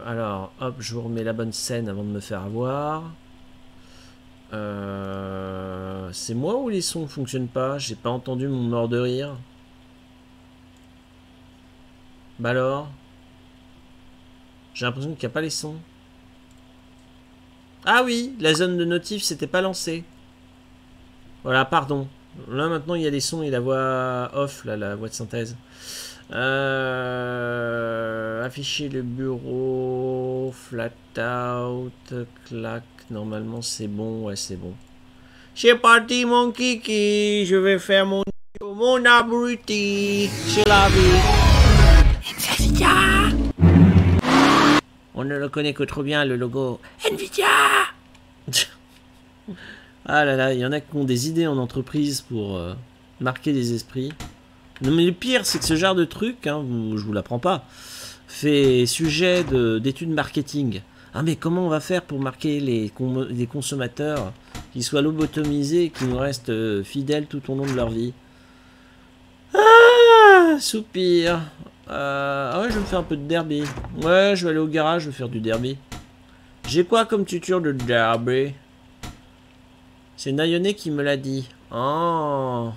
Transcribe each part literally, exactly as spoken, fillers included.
alors, hop, je vous remets la bonne scène avant de me faire avoir. Euh, c'est moi ou les sons ne fonctionnent pas? J'ai pas entendu mon mort de rire. Bah alors? J'ai l'impression qu'il n'y a pas les sons. Ah oui, la zone de notif s'était pas lancée. Voilà, pardon. Là maintenant il y a les sons et la voix off, là, la voix de synthèse. Euh, afficher le bureau, flat out, clac. Normalement c'est bon, ouais c'est bon. C'est parti mon kiki, je vais faire mon mon abruti, c'est la vie. Nvidia. On ne le connaît que trop bien le logo. Nvidia. Ah là là, il y en a qui ont des idées en entreprise pour euh, marquer les esprits. Non mais le pire c'est que ce genre de truc, hein, je vous l'apprends pas, fait sujet d'études marketing. Ah mais comment on va faire pour marquer les, con les consommateurs qui soient lobotomisés et qui nous restent euh, fidèles tout au long de leur vie? Ah, soupir. Euh, ah ouais, je vais me faire un peu de derby. Ouais, je vais aller au garage, je vais faire du derby. J'ai quoi comme tuture de derby? C'est Nayone qui me l'a dit. Oh.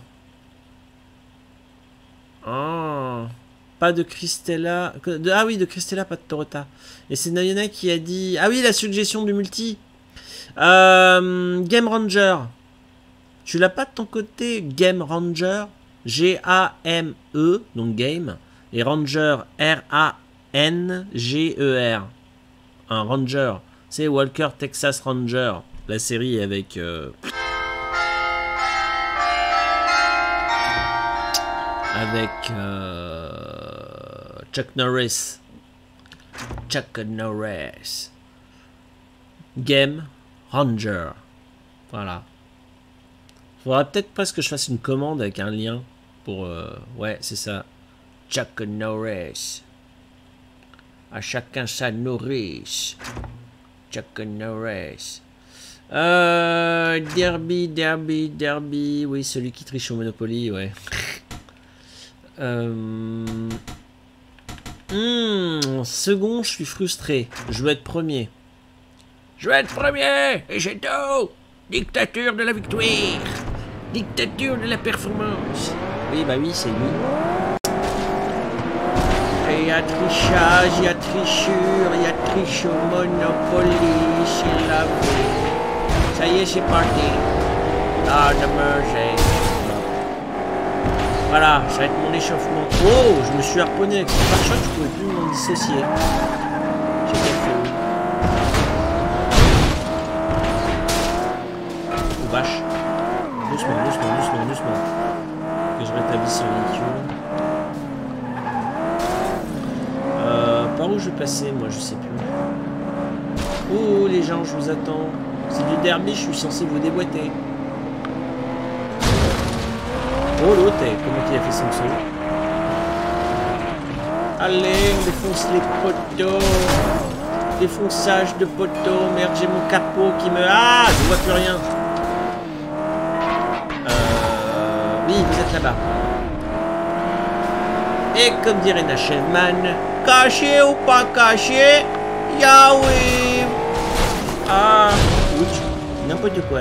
Oh. Pas de Christella. De, ah oui, de Christella, pas de Torota. Et c'est Nayone qui a dit... Ah oui, la suggestion du multi. Euh, Game Ranger. Tu l'as pas de ton côté, Game Ranger? G A M E, donc Game. Et Ranger, R A N G E R. Un Ranger. C'est Walker Texas Ranger. La série avec... Euh... Avec... Euh... Chuck Norris. Chuck Norris. Game Ranger. Voilà. Faudra peut-être presque que je fasse une commande avec un lien pour... Euh... Ouais, c'est ça. Chuck Norris. À chacun sa nourrice. Chuck Norris. Euh, derby, derby, derby. Oui, celui qui triche au Monopoly, ouais. euh... hmm, second, je suis frustré. Je veux être premier. Je veux être premier. Et j'ai tout. Dictature de la victoire. Dictature de la performance. Oui, bah oui, c'est lui. Il y a trichage, il y a trichure, il y a triche au Monopoly, c'est la vie. Ça y est, c'est parti. Ah, de merger. Voilà, ça va être mon échauffement. Oh, je me suis harponné avec ce pare-choc, je pouvais plus m'en dissocier. J'ai bien fait. Oh vache. Doucement, doucement, doucement, doucement. Que je rétablisse ce véhicule. Par où je vais passer, moi, je sais plus. Oh, les gens, je vous attends. C'est du derby, je suis censé vous déboîter. Oh, l'autre, comment il a fait son saut? Allez, on défonce les poteaux. Défonçage de poteaux. Merde, j'ai mon capot qui me... Ah, je vois plus rien. Euh... Oui, vous êtes là-bas. Et comme dirait Nachelman, caché ou pas caché, Yahweh. Ah, ouch, n'importe quoi.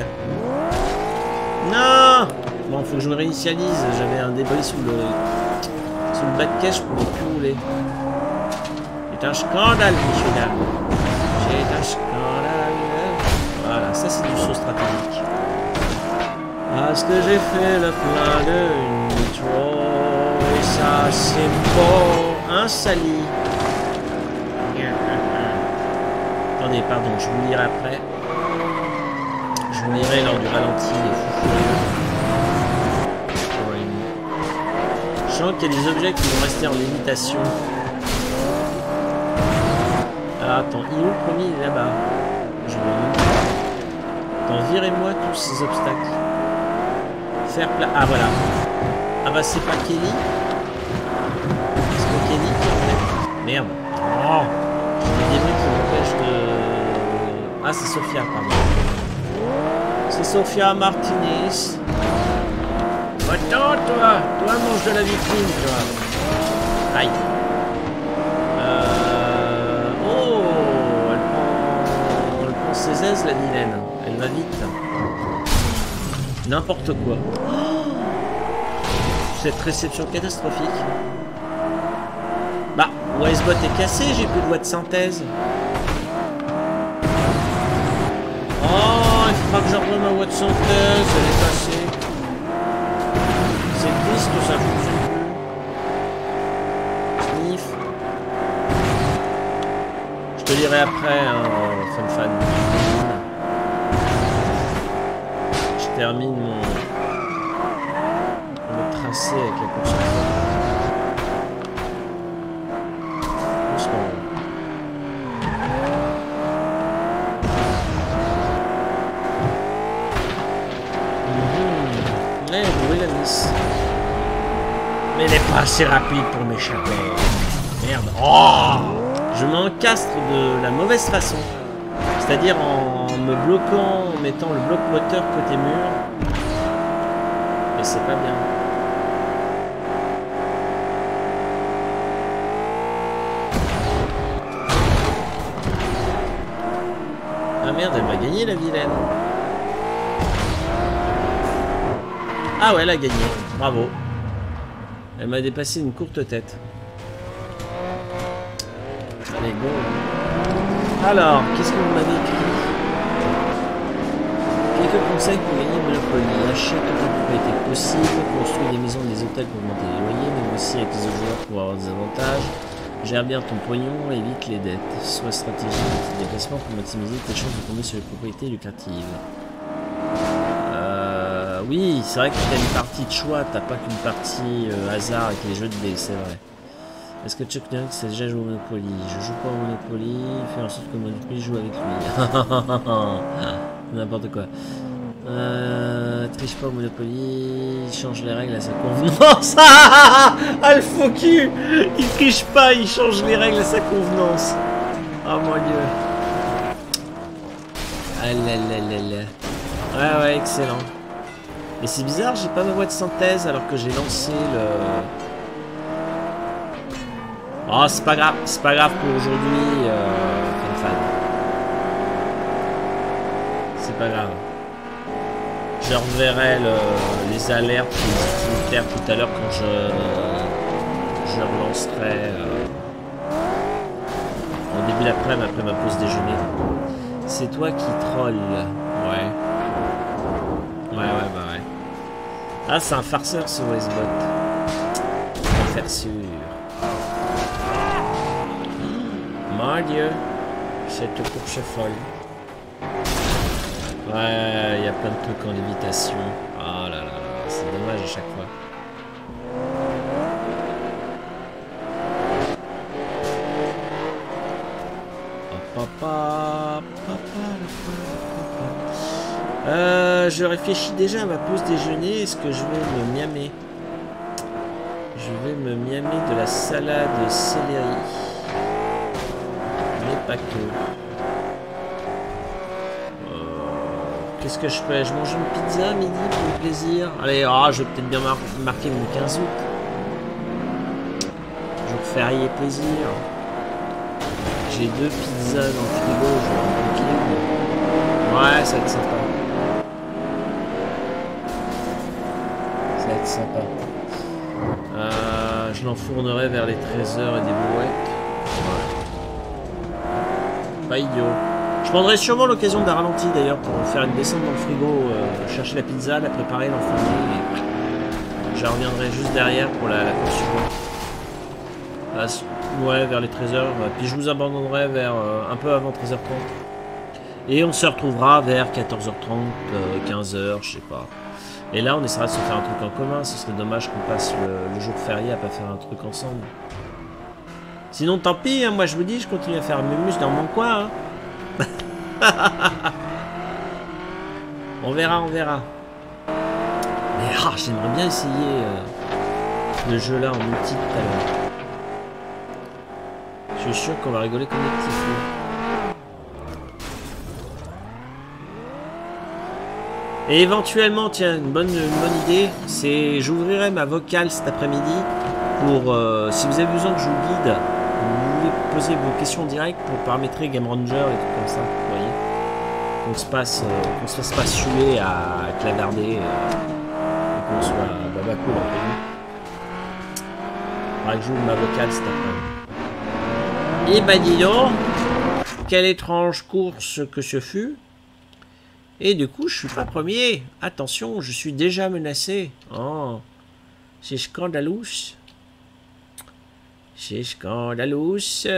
Non. Bon, faut que je me réinitialise. J'avais un débris sous le sous le bas de caisse, je pouvais plus rouler. C'est un scandale, messieurs dames. C'est un scandale. Voilà, ça c'est du saut stratégique. Parce que j'ai fait le plein de nitro. Et ça c'est bon, un sali. Attendez, pardon, je vous lirai après. Je vous lirai lors du ralenti des fous furieux. Je sens qu'il y a des objets qui vont rester en lévitation. Ah, attends, il est où le premier? Il est là-bas. Je vais... Attends, virez-moi tous ces obstacles. Faire plat. Ah, voilà. Ah bah c'est pas Kelly. C'est pas Kelly qui en fait. Merde. Oh, j'ai des bruits qui m'empêchent de... Ah c'est Sophia, pardon. C'est Sophia Martinez. Attends toi. Toi mange de la vitrine toi. Aïe. Euh... Oh. aises, la vilaine. Elle va vite. N'importe quoi. Oh, cette réception catastrophique. Bah, Wisebot est cassé, j'ai plus de voix de synthèse. Oh, il faudra que je revoie ma voix de synthèse, elle est passée. C'est triste, ça fonctionne plus. Sniff. Je te lirai après, hein, fan fan. Je termine mon, mon tracé avec la course. Mais elle n'est pas assez rapide pour m'échapper. Merde. Oh, je m'encastre de la mauvaise façon. C'est-à-dire en me bloquant, en mettant le bloc moteur côté mur. Et c'est pas bien. Ah merde, elle m'a gagné la vilaine. Ah ouais, elle a gagné. Bravo. Elle m'a dépassé une courte tête. Allez, go. Alors, qu'est-ce que vous m'avez écrit? Quelques conseils pour gagner Monopoly. Achète autant de propriétés possible, construis des maisons, des hôtels pour augmenter les loyers, négocie avec les autres joueurs pour avoir des avantages, gère bien ton pognon, évite les dettes. Sois stratégique dans tes déplacements pour maximiser tes chances de tomber sur les propriétés lucratives. Oui, c'est vrai que t'as une partie de choix, t'as pas qu'une partie euh, hasard avec les jeux de dés, c'est vrai. Est-ce que Chuck Norris sait déjà joué au Monopoly? Je joue pas au Monopoly, fais en sorte que Monopoly joue avec lui. N'importe quoi. Euh, triche pas au Monopoly, change les règles à sa convenance. Ah, le faux cul! Il triche pas, il change les règles à sa convenance. Oh mon dieu. Ah là là là là. Ouais, ouais, excellent. Et c'est bizarre, j'ai pas ma voix de synthèse alors que j'ai lancé le... Oh, c'est pas grave, c'est pas grave pour aujourd'hui, euh, fan fan. C'est pas grave. Je reverrai le, les alertes, les utilitaires tout à l'heure quand je, je relancerai euh, au début d'après-midi, après ma pause déjeuner. C'est toi qui troll. Ouais. Ouais, ouais, bah ouais. Ah, c'est un farceur ce Wisebot. Pour faire sûr. Mon dieu. Cette course folle. Ouais, il y a plein de trucs en lévitation. Oh là là, c'est dommage à chaque fois. Papa, papa, papa. Euh, je réfléchis déjà à ma pause déjeuner. Est-ce que je vais me miamer? Je vais me miamer de la salade céleri. Mais pas que. Euh, Qu'est-ce que je fais? Je mange une pizza à midi pour le plaisir. Allez, oh, je vais peut-être bien mar marquer mon quinze août. Jour férié plaisir. J'ai deux pizzas dans le frigo, je vais en manquer. Ouais, ça va être sympa. Ça va être sympa. Euh, je l'enfournerai vers les treize heures et des brouettes. Ouais. Pas idiot. Je prendrai sûrement l'occasion d'un ralenti d'ailleurs pour faire une descente dans le frigo, euh, chercher la pizza, la préparer, l'enfourner. Et... je reviendrai juste derrière pour la, la course suivante. Ah, ouais, vers les treize heures. Puis je vous abandonnerai vers euh, un peu avant treize heures trente. Et on se retrouvera vers quatorze heures trente, euh, quinze heures, je sais pas. Et là, on essaiera de se faire un truc en commun. Ce serait dommage qu'on passe le, le jour férié à pas faire un truc ensemble. Sinon, tant pis. Hein, moi, je vous dis, je continue à faire mes muscles dans mon coin. Hein. On verra, on verra. Mais ah, j'aimerais bien essayer euh, le jeu là en multi tout à l'heure. Je suis sûr qu'on va rigoler comme des petits fous. Et éventuellement, tiens, une bonne, une bonne idée, c'est j'ouvrirai ma vocale cet après-midi pour, euh, si vous avez besoin que je vous guide, vous pouvez poser vos questions directes pour paramétrer Game Ranger et tout comme ça, vous voyez. qu'on se passe, euh, qu'on se fasse pas suer à clavarder, euh, et qu'on soit baba cool entre nous. Faudra que je joue ma vocale cet après-midi. Et bah dis donc, quelle étrange course que ce fut. Et du coup, je suis pas premier. Attention, je suis déjà menacé. Oh, c'est scandaleux. C'est scandaleux.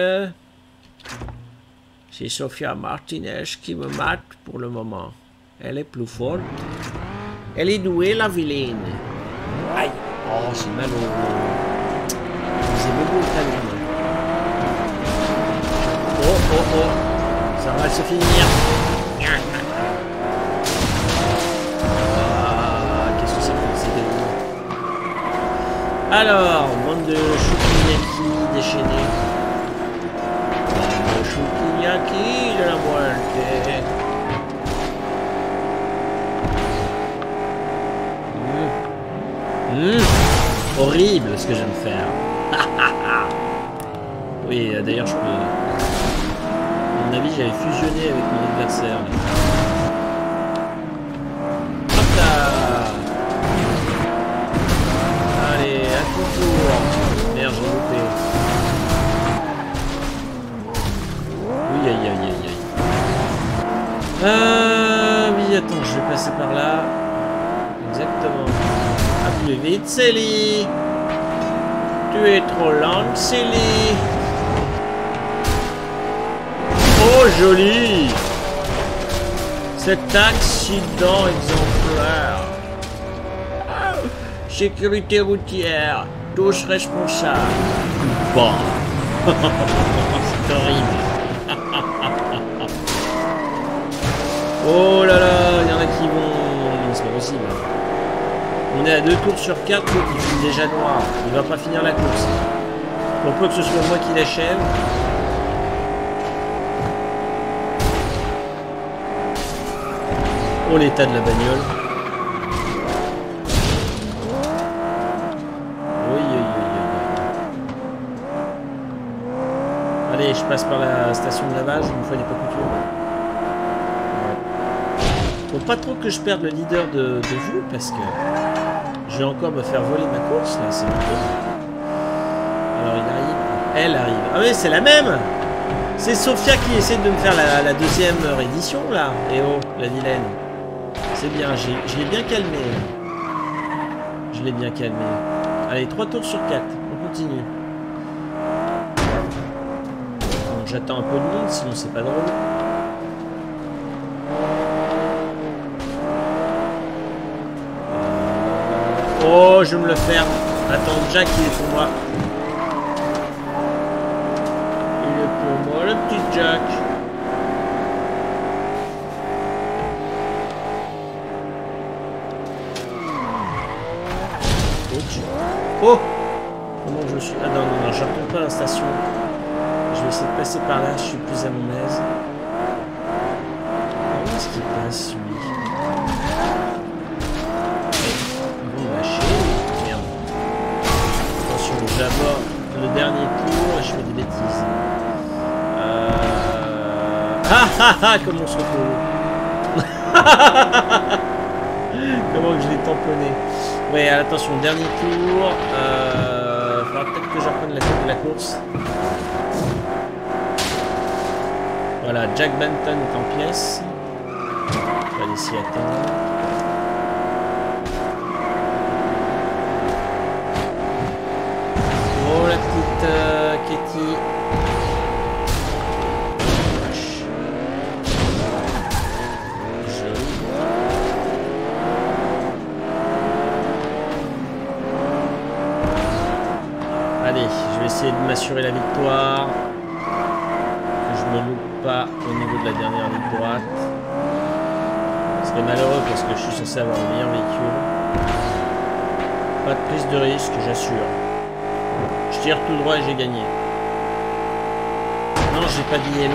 C'est Sofia Martinez qui me mate pour le moment. Elle est plus forte. Elle est douée, la vilaine. Aïe. Oh, c'est mal au... C'est beaucoup le talon. Oh, oh, oh. Ça va se finir. Ah, qu'est-ce que ça fait, c'est dégueu. Alors, bande de choukinaki déchaînés. Bande de choukinaki de la muerte. Mmh. Mmh. Horrible ce que je viens de faire. Oui, d'ailleurs, je peux... À mon avis, j'avais fusionné avec mon adversaire. Là. Hop là. Allez, à tout tour. Merde, j'ai loupé. Oui, aïe, aïe, aïe, aïe. Euh... Oui, attends, je vais passer par là. Exactement. À plus vite, Célie. Tu es trop lente, Célie. Oh, joli. Cet accident exemplaire. Sécurité routière. Tous responsables. Bon. C'est horrible. Oh là là, il y en a qui vont... C'est pas possible. On est à deux tours sur quatre, l'autre il finit déjà noir. Il va pas finir la course. Pour peu que ce soit moi qui l'achève. Oh, l'état de la bagnole. Oui, oui, oui, oui. Allez, je passe par la station de lavage, une fois n'est pas coutume. Faut pas trop que je perde le leader de, de vous, parce que je vais encore me faire voler ma course, là, c'est bon. Alors, il arrive. Elle arrive. Ah oui, c'est la même. C'est Sofia qui essaie de me faire la, la deuxième édition, là. Et oh, la vilaine. C'est bien, je l'ai bien calmé. Je l'ai bien calmé. Allez, trois tours sur quatre. On continue. Bon, j'attends un peu de monde, sinon c'est pas drôle. Oh, je vais me le faire. Attends, Jack, il est pour moi. Il est pour moi, le petit Jack. Oh! Comment je suis... Ah non, non, non, je retourne pas à la station. Je vais essayer de passer par là, je suis plus à mon aise. Où est-ce qu'il passe, lui? Bon, lâcher. Merde. Attention, j'aborde le dernier tour et je fais des bêtises. Euh... Ah ah ah! Comment on se retrouve? Comment que je l'ai tamponné? Ouais, attention, dernier tour. Euh, faudra peut-être que je reprenne la tête de la course. Voilà, Jack Benton est en pièces. On va aller s'y attendre. Oh, la petite euh, Katie. De m'assurer la victoire, que je me loupe pas au niveau de la dernière ligne droite. Ce serait malheureux parce que je suis censé avoir le meilleur véhicule. Pas de prise de risque, j'assure. Je tire tout droit et j'ai gagné. Non, j'ai pas dit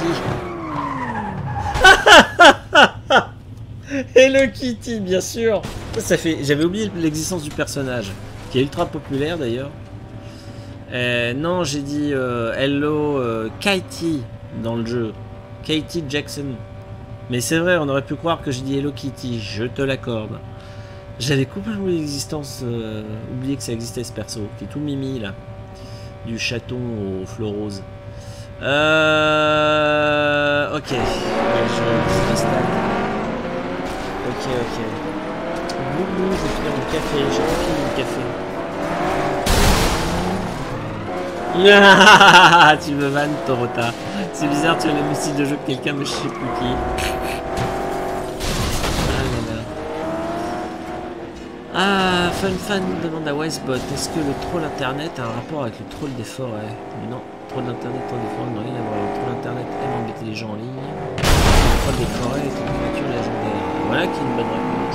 Hello Kitty. Hello Kitty, bien sûr. Ça fait, j'avais oublié l'existence du personnage, qui est ultra populaire d'ailleurs. Euh, non, j'ai dit euh, Hello euh, Katie dans le jeu. Katie Jackson. Mais c'est vrai, on aurait pu croire que je dis Hello Kitty, je te l'accorde. J'avais complètement oublié l'existence, euh, oublié que ça existait ce perso, qui est tout mimi là. Du chaton aux fleurs roses. Euh... Ok. Ouais, je m'installe. Ok, ok. Boubou, je vais finir mon café, j'ai pas fini mon café. Tu me vannes, Torota. C'est bizarre, tu as le même style de jeu que quelqu'un, mais je sais plus qui. Ah, Fun Fan demande à Wisebot, est-ce que le troll internet a un rapport avec le troll des forêts? Non, troll d'internet, troll des forêts, non, rien à voir. Le troll internet aime embêter les gens en ligne. Le troll des forêts est une créature légendaire. Voilà qui est une bonne réponse.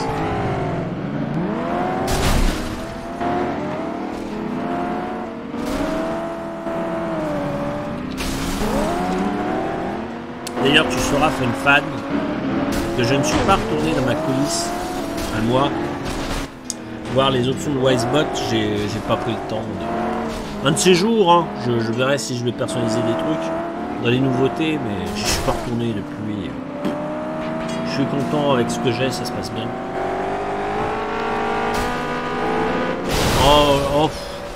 D'ailleurs, tu sauras, Fun Fan, que je ne suis pas retourné dans ma coulisse à moi. Voir les options de Wisebot, j'ai pas pris le temps. De... Un de ces jours, hein, je, je verrai si je vais personnaliser des trucs dans les nouveautés, mais je suis pas retourné depuis. Je suis content avec ce que j'ai, ça se passe bien. Oh, oh.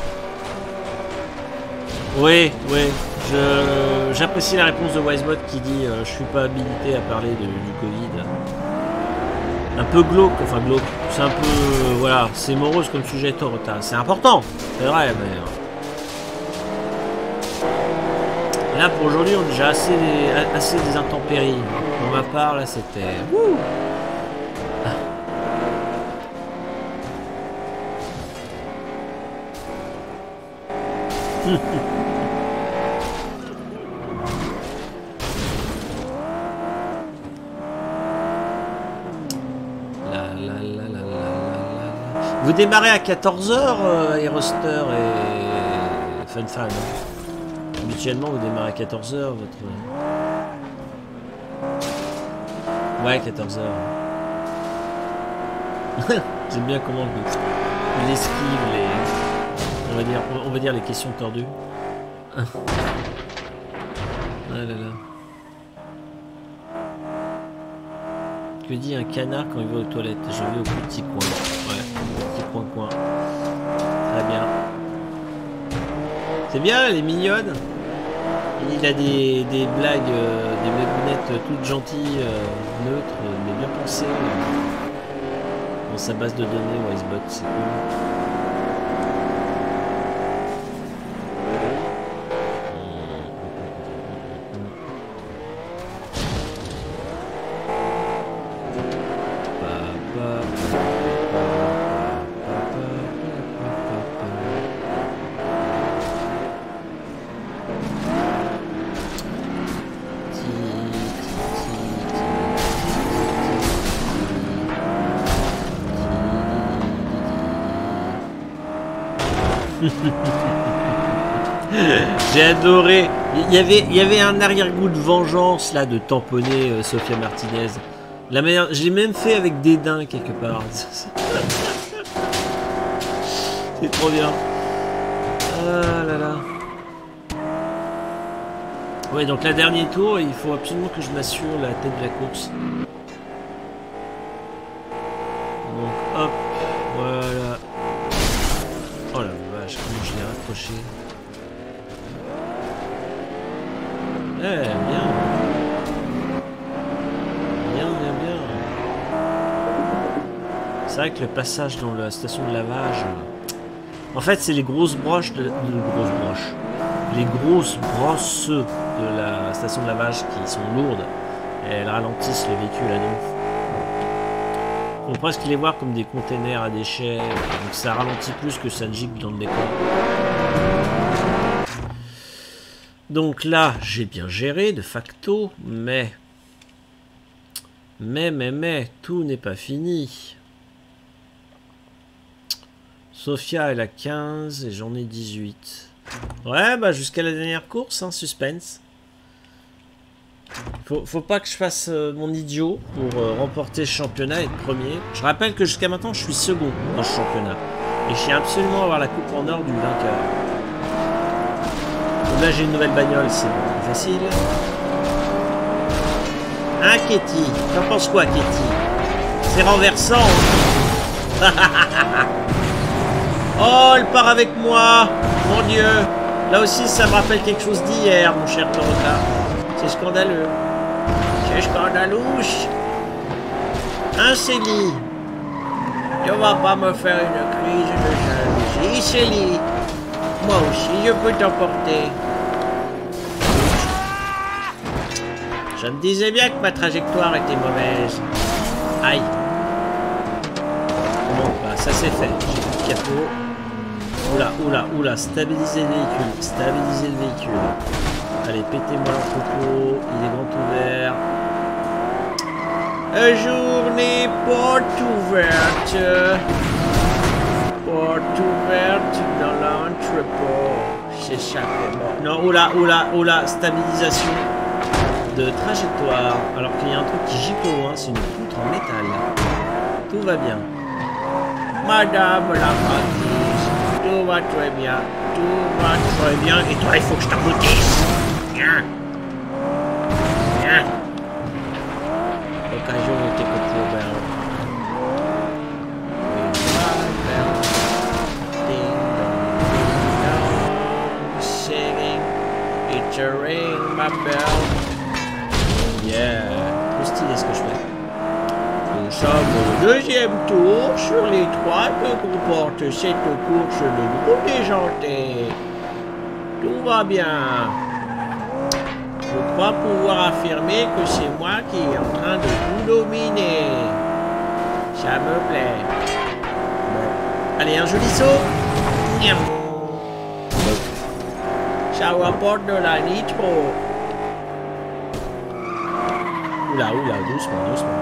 Oui, oui. J'apprécie la réponse de Wisebot qui dit euh, je suis pas habilité à parler de, du Covid. Un peu glauque, enfin glauque. C'est un peu, euh, voilà, c'est morose comme sujet, Torota. C'est important, c'est vrai, mais... Euh... Là, pour aujourd'hui, on est déjà assez, assez des intempéries. Pour ma part, là, c'était... Ah. Vous démarrez à quatorze heures, euh, Aeroster et Fun Fan. Habituellement, vous démarrez à quatorze heures, votre... Ouais, quatorze heures. J'aime bien comment il esquive les... On va dire, on va dire les questions tordues. Ah là là. Que dit un canard quand il va aux toilettes? Je vais au petit coin. Ouais, petit coin coin. Très bien. C'est bien, elle est mignonne. Il a des, des blagues, euh, des blagounettes toutes gentilles, euh, neutres, mais bien pensées. Euh, dans sa base de données, Wisebot, c'est cool. J'ai adoré. Il y avait, il y avait un arrière-goût de vengeance là de tamponner euh, Sofia Martinez. La manière, je l'ai même fait avec dédain quelque part. C'est trop bien. Ah là là. Ouais, donc la dernier tour, il faut absolument que je m'assure la tête de la course. Donc hop, voilà. Oh la vache, comment je l'ai raccroché. Eh, bien. Bien, bien, bien. C'est vrai que le passage dans la station de lavage... En fait, c'est les grosses broches de... de grosses broches. Les grosses brosses de la station de lavage qui sont lourdes. Et elles ralentissent le véhicule à neuf. On peut presque les voir comme des containers à déchets. Donc ça ralentit plus que ça gicle dans le décor. Donc là, j'ai bien géré de facto, mais... Mais, mais, mais, tout n'est pas fini. Sofia, elle a quinze et j'en ai dix-huit. Ouais, bah jusqu'à la dernière course, hein, suspense. Faut, faut pas que je fasse euh, mon idiot pour euh, remporter le championnat et être premier. Je rappelle que jusqu'à maintenant, je suis second dans ce championnat. Et je tiens absolument à avoir la coupe en or du vainqueur. Là j'ai une nouvelle bagnole, c'est plus facile. Hein, Katie? T'en penses quoi, Katie? C'est renversant. Oh, elle part avec moi. Mon Dieu. Là aussi, ça me rappelle quelque chose d'hier, mon cher Torota. C'est scandaleux. C'est scandalouche. Hein, Célie? Tu vas pas me faire une crise de jalousie, Célie? Moi aussi, je peux t'emporter. Je me disais bien que ma trajectoire était mauvaise. Aïe. Bon, bah, ça c'est fait. J'ai plus de capot. Oula, oula, oula. Stabiliser le véhicule. Stabiliser le véhicule. Allez, pétez-moi l'entrepôt. Il est grand ouvert. Journée porte ouverte. Porte ouverte dans l'entrepôt. C'est ça. Non, oula, oula, oula. Stabilisation de trajectoire. Alors qu'il y a un truc qui gicle au loin. C'est une poutre en métal. Tout va bien. Madame la marquise. Tout va très bien. Tout va très bien. Et toi, il faut que je t'aboutisse. Viens. Viens. L'occasion était que pour ben. Singing. It's a ring, my bell. Yeah. Plus stylé ce que je fais. Nous sommes au deuxième tour sur les trois que comporte cette course de groupe déjanté. Tout va bien. Je crois pouvoir affirmer que c'est moi qui est en train de tout dominer. Ça me plaît. Bon. Allez, un joli saut. Ça rapporte de la nitro. Oula, oula, doucement, doucement.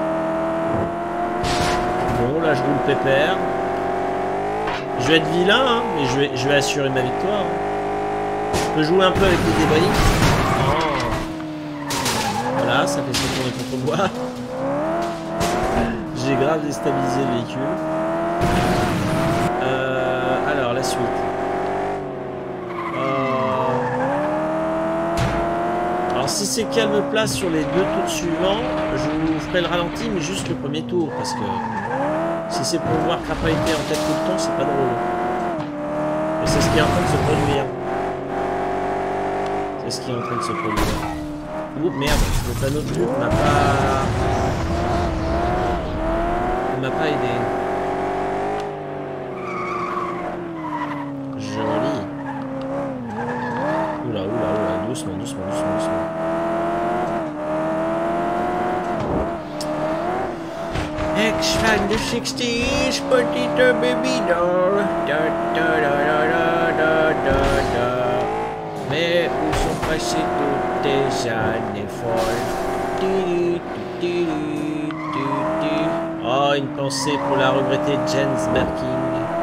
Bon, là je roule pépère. Je vais être vilain, hein, mais je vais, je vais assurer ma victoire. Hein. Je peux jouer un peu avec les débris. Oh. Voilà, ça fait ça tourner contre moi. J'ai grave déstabilisé le véhicule. Euh, alors, la suite. Euh... Alors, si c'est calme place sur les deux tours suivants, je vous ferai le ralenti, mais juste le premier tour, parce que si c'est pour voir crapahuter en tête tout le temps, c'est pas drôle. Mais c'est ce qui est en train de se produire. C'est ce qui est en train de se produire. Ouh, merde, le panneau de pub m'a pas... Il m'a pas aidé. Joli. Oula, oula, oula, doucement, doucement, doucement, doucement. Ex-fan de sixties, petite baby doll. Da, da, da, da, da, da, da. Mais où sont passées toutes tes années folles? Oh, une pensée pour la regrettée Jens Birkin.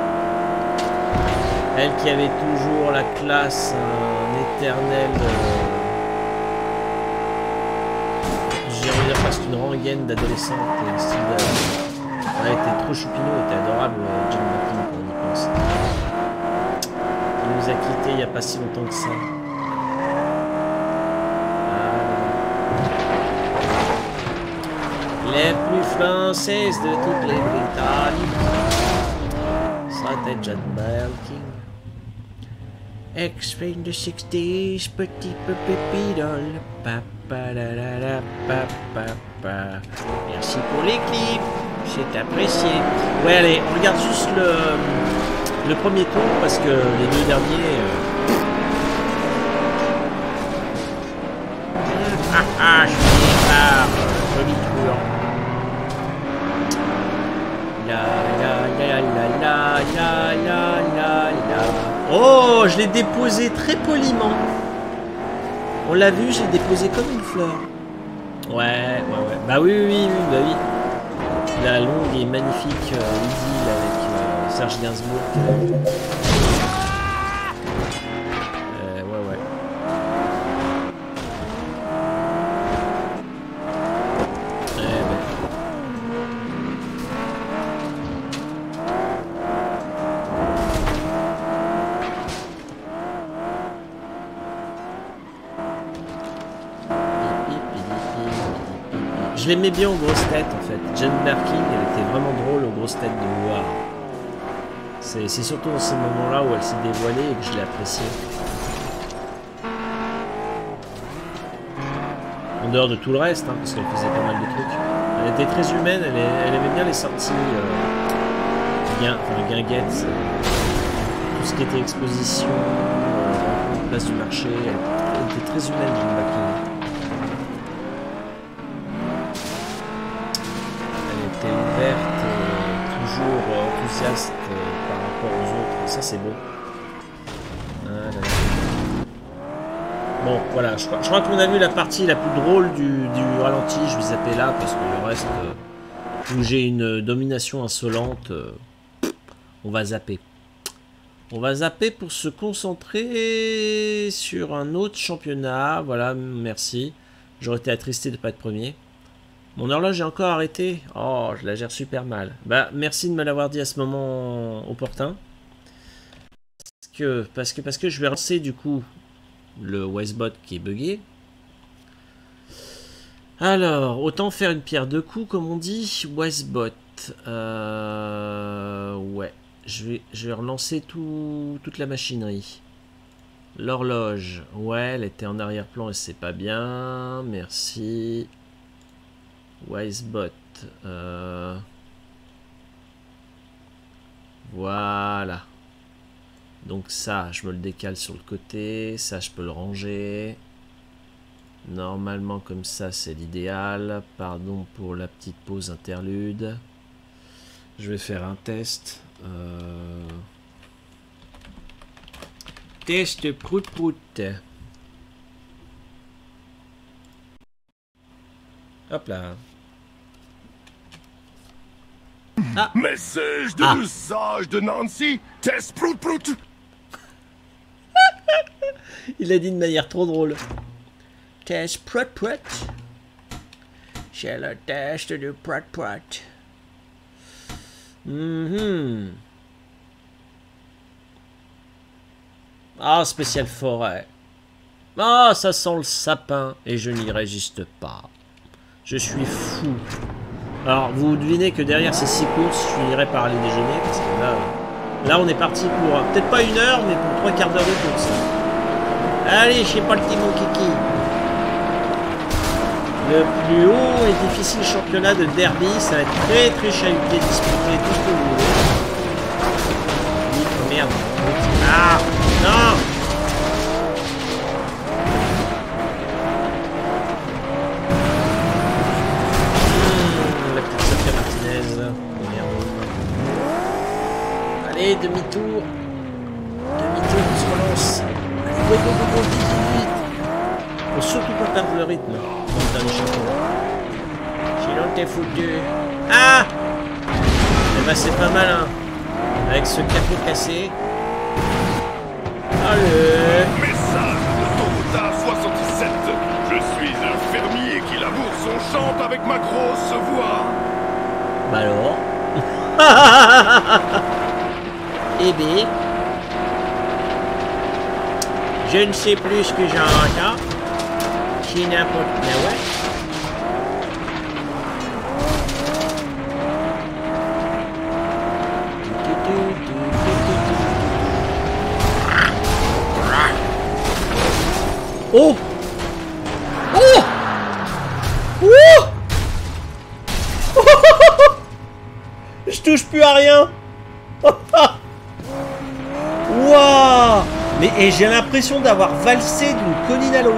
Elle qui avait toujours la classe, un éternel... Euh... J'ai envie de dire parce qu'une rengaine d'adolescente et style de... Elle était trop choupinou, était adorable, Jens Birkin, quand on y pense. Il nous a quittés il n'y a pas si longtemps que ça. Les plus françaises de toutes les Britanniques. Ça c'était Jens Birkin. Ex-fan de sixties, petit pépidol. Merci pour les clips, c'est apprécié. Ouais, allez, on regarde juste le, le premier tour parce que les deux derniers. Euh... Ah ah, je suis par joli tour. La la la la la la la la la. Oh, je l'ai déposé très poliment. On l'a vu, j'ai déposé comme une fleur. Ouais, ouais, ouais. Bah oui, oui, oui, bah oui. La longue et magnifique euh, idylle avec euh, Serge Gainsbourg. Euh, ouais, ouais. Eh ben. Je l'aimais bien aux grosses têtes en fait. Jane Birkin, elle était vraiment drôle aux grosses têtes de voir. C'est surtout dans ces moments-là où elle s'est dévoilée et que je l'ai appréciée. En dehors de tout le reste, hein, parce qu'elle faisait pas mal de trucs. Elle était très humaine, elle, elle aimait bien les sorties euh, gain, enfin, guinguettes, euh, tout ce qui était exposition, euh, place du marché. Elle, elle était très humaine, Jane Birkin. Elle était ouverte, euh, toujours euh, enthousiaste euh, par rapport aux autres. Ça, c'est beau. Voilà. Bon, voilà, je crois, je crois qu'on a vu la partie la plus drôle du, du ralenti. Je vais zapper là parce que le reste, euh, où j'ai une domination insolente, euh, on va zapper. On va zapper pour se concentrer sur un autre championnat. Voilà, merci. J'aurais été attristé de ne pas être premier. Mon horloge est encore arrêtée. Oh, je la gère super mal. Bah, merci de me l'avoir dit à ce moment opportun. Parce que, parce que, parce que je vais lancer du coup le Wisebot qui est buggé. Alors, autant faire une pierre deux coups, comme on dit. Wisebot. Euh, ouais. Je vais, je vais relancer tout, toute la machinerie. L'horloge. Ouais, elle était en arrière-plan et c'est pas bien. Merci. Wisebot. Euh... Voilà. Donc ça, je me le décale sur le côté. Ça, je peux le ranger. Normalement, comme ça, c'est l'idéal. Pardon pour la petite pause interlude. Je vais faire un test. Euh... Test prout-prout. Hop là. Ah. Message de Ah. sage de Nancy. Test prout-prout. Il a dit de manière trop drôle. Test prout-prout. J'ai le test de prout-prout. Mm-hmm. Ah, spécial forêt. Ah, ça sent le sapin et je n'y résiste pas. Je suis fou. Alors, vous devinez que derrière ces six courses, je finirai par aller déjeuner parce que là, là on est parti pour peut-être pas une heure, mais pour trois quarts d'heure de course. Allez, je sais pas le petit mon kiki. Le plus haut et difficile championnat de derby, ça va être très très chahuté, disputé tout ce que vous voulez. Oh, merde. Ah, non. Mmh, la petite Sophia Martinez. Oh, merde. Allez, demi-tour. Demi-tour, on se relance. Allez, go, go, go, go, vite, vite, vite. Faut surtout pas perdre le rythme dans le dernier championnat. Sinon t'es foutu. Ah! Eh ben c'est pas mal hein. Avec ce capot cassé. Allez! Message de Toyota soixante-dix-sept. Je suis un fermier qui laboure son champ avec ma grosse voix. Bah alors? Eh bien, je ne sais plus ce que j'entends. C'est n'importe quoi. Oh! Oh! Oh! Je touche plus à rien. Waouh! Mais et j'ai l'impression d'avoir valsé d'une colline à l'autre.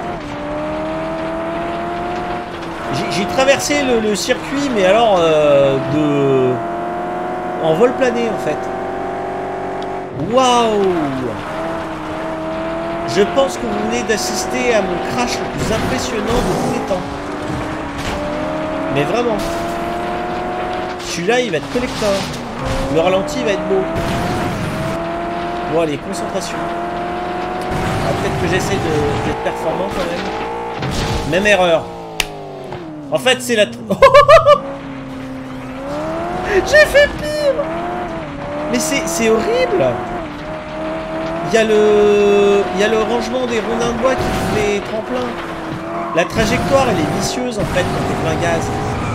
J'ai traversé le, le circuit, mais alors euh, de en vol plané en fait. Waouh! Je pense que vous venez d'assister à mon crash le plus impressionnant de tous les temps. Mais vraiment. Celui-là, il va être collector. Le ralenti va être beau. Bon, allez, concentration. Ah, peut-être que j'essaie d'être performant quand même. Même erreur. En fait, c'est la... J'ai fait pire. Mais c'est horrible. Il y a le... Il y a le rangement des rondins de bois qui fait tremplin. La trajectoire, elle est vicieuse en fait quand t'es plein gaz.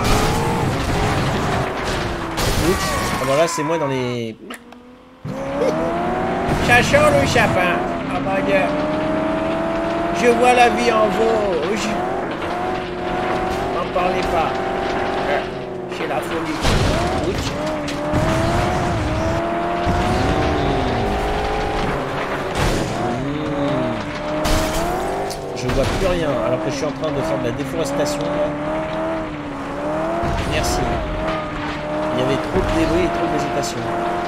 Ouch. Ah bah là, c'est moi dans les... Ça sent le sapin. Ah bah yeah. Je vois la vie en Vosges. N'en parlez pas. C'est la folie. Ouch. Je vois plus rien alors que je suis en train de faire de la déforestation. Merci. Il y avait trop de débris et trop de végétation.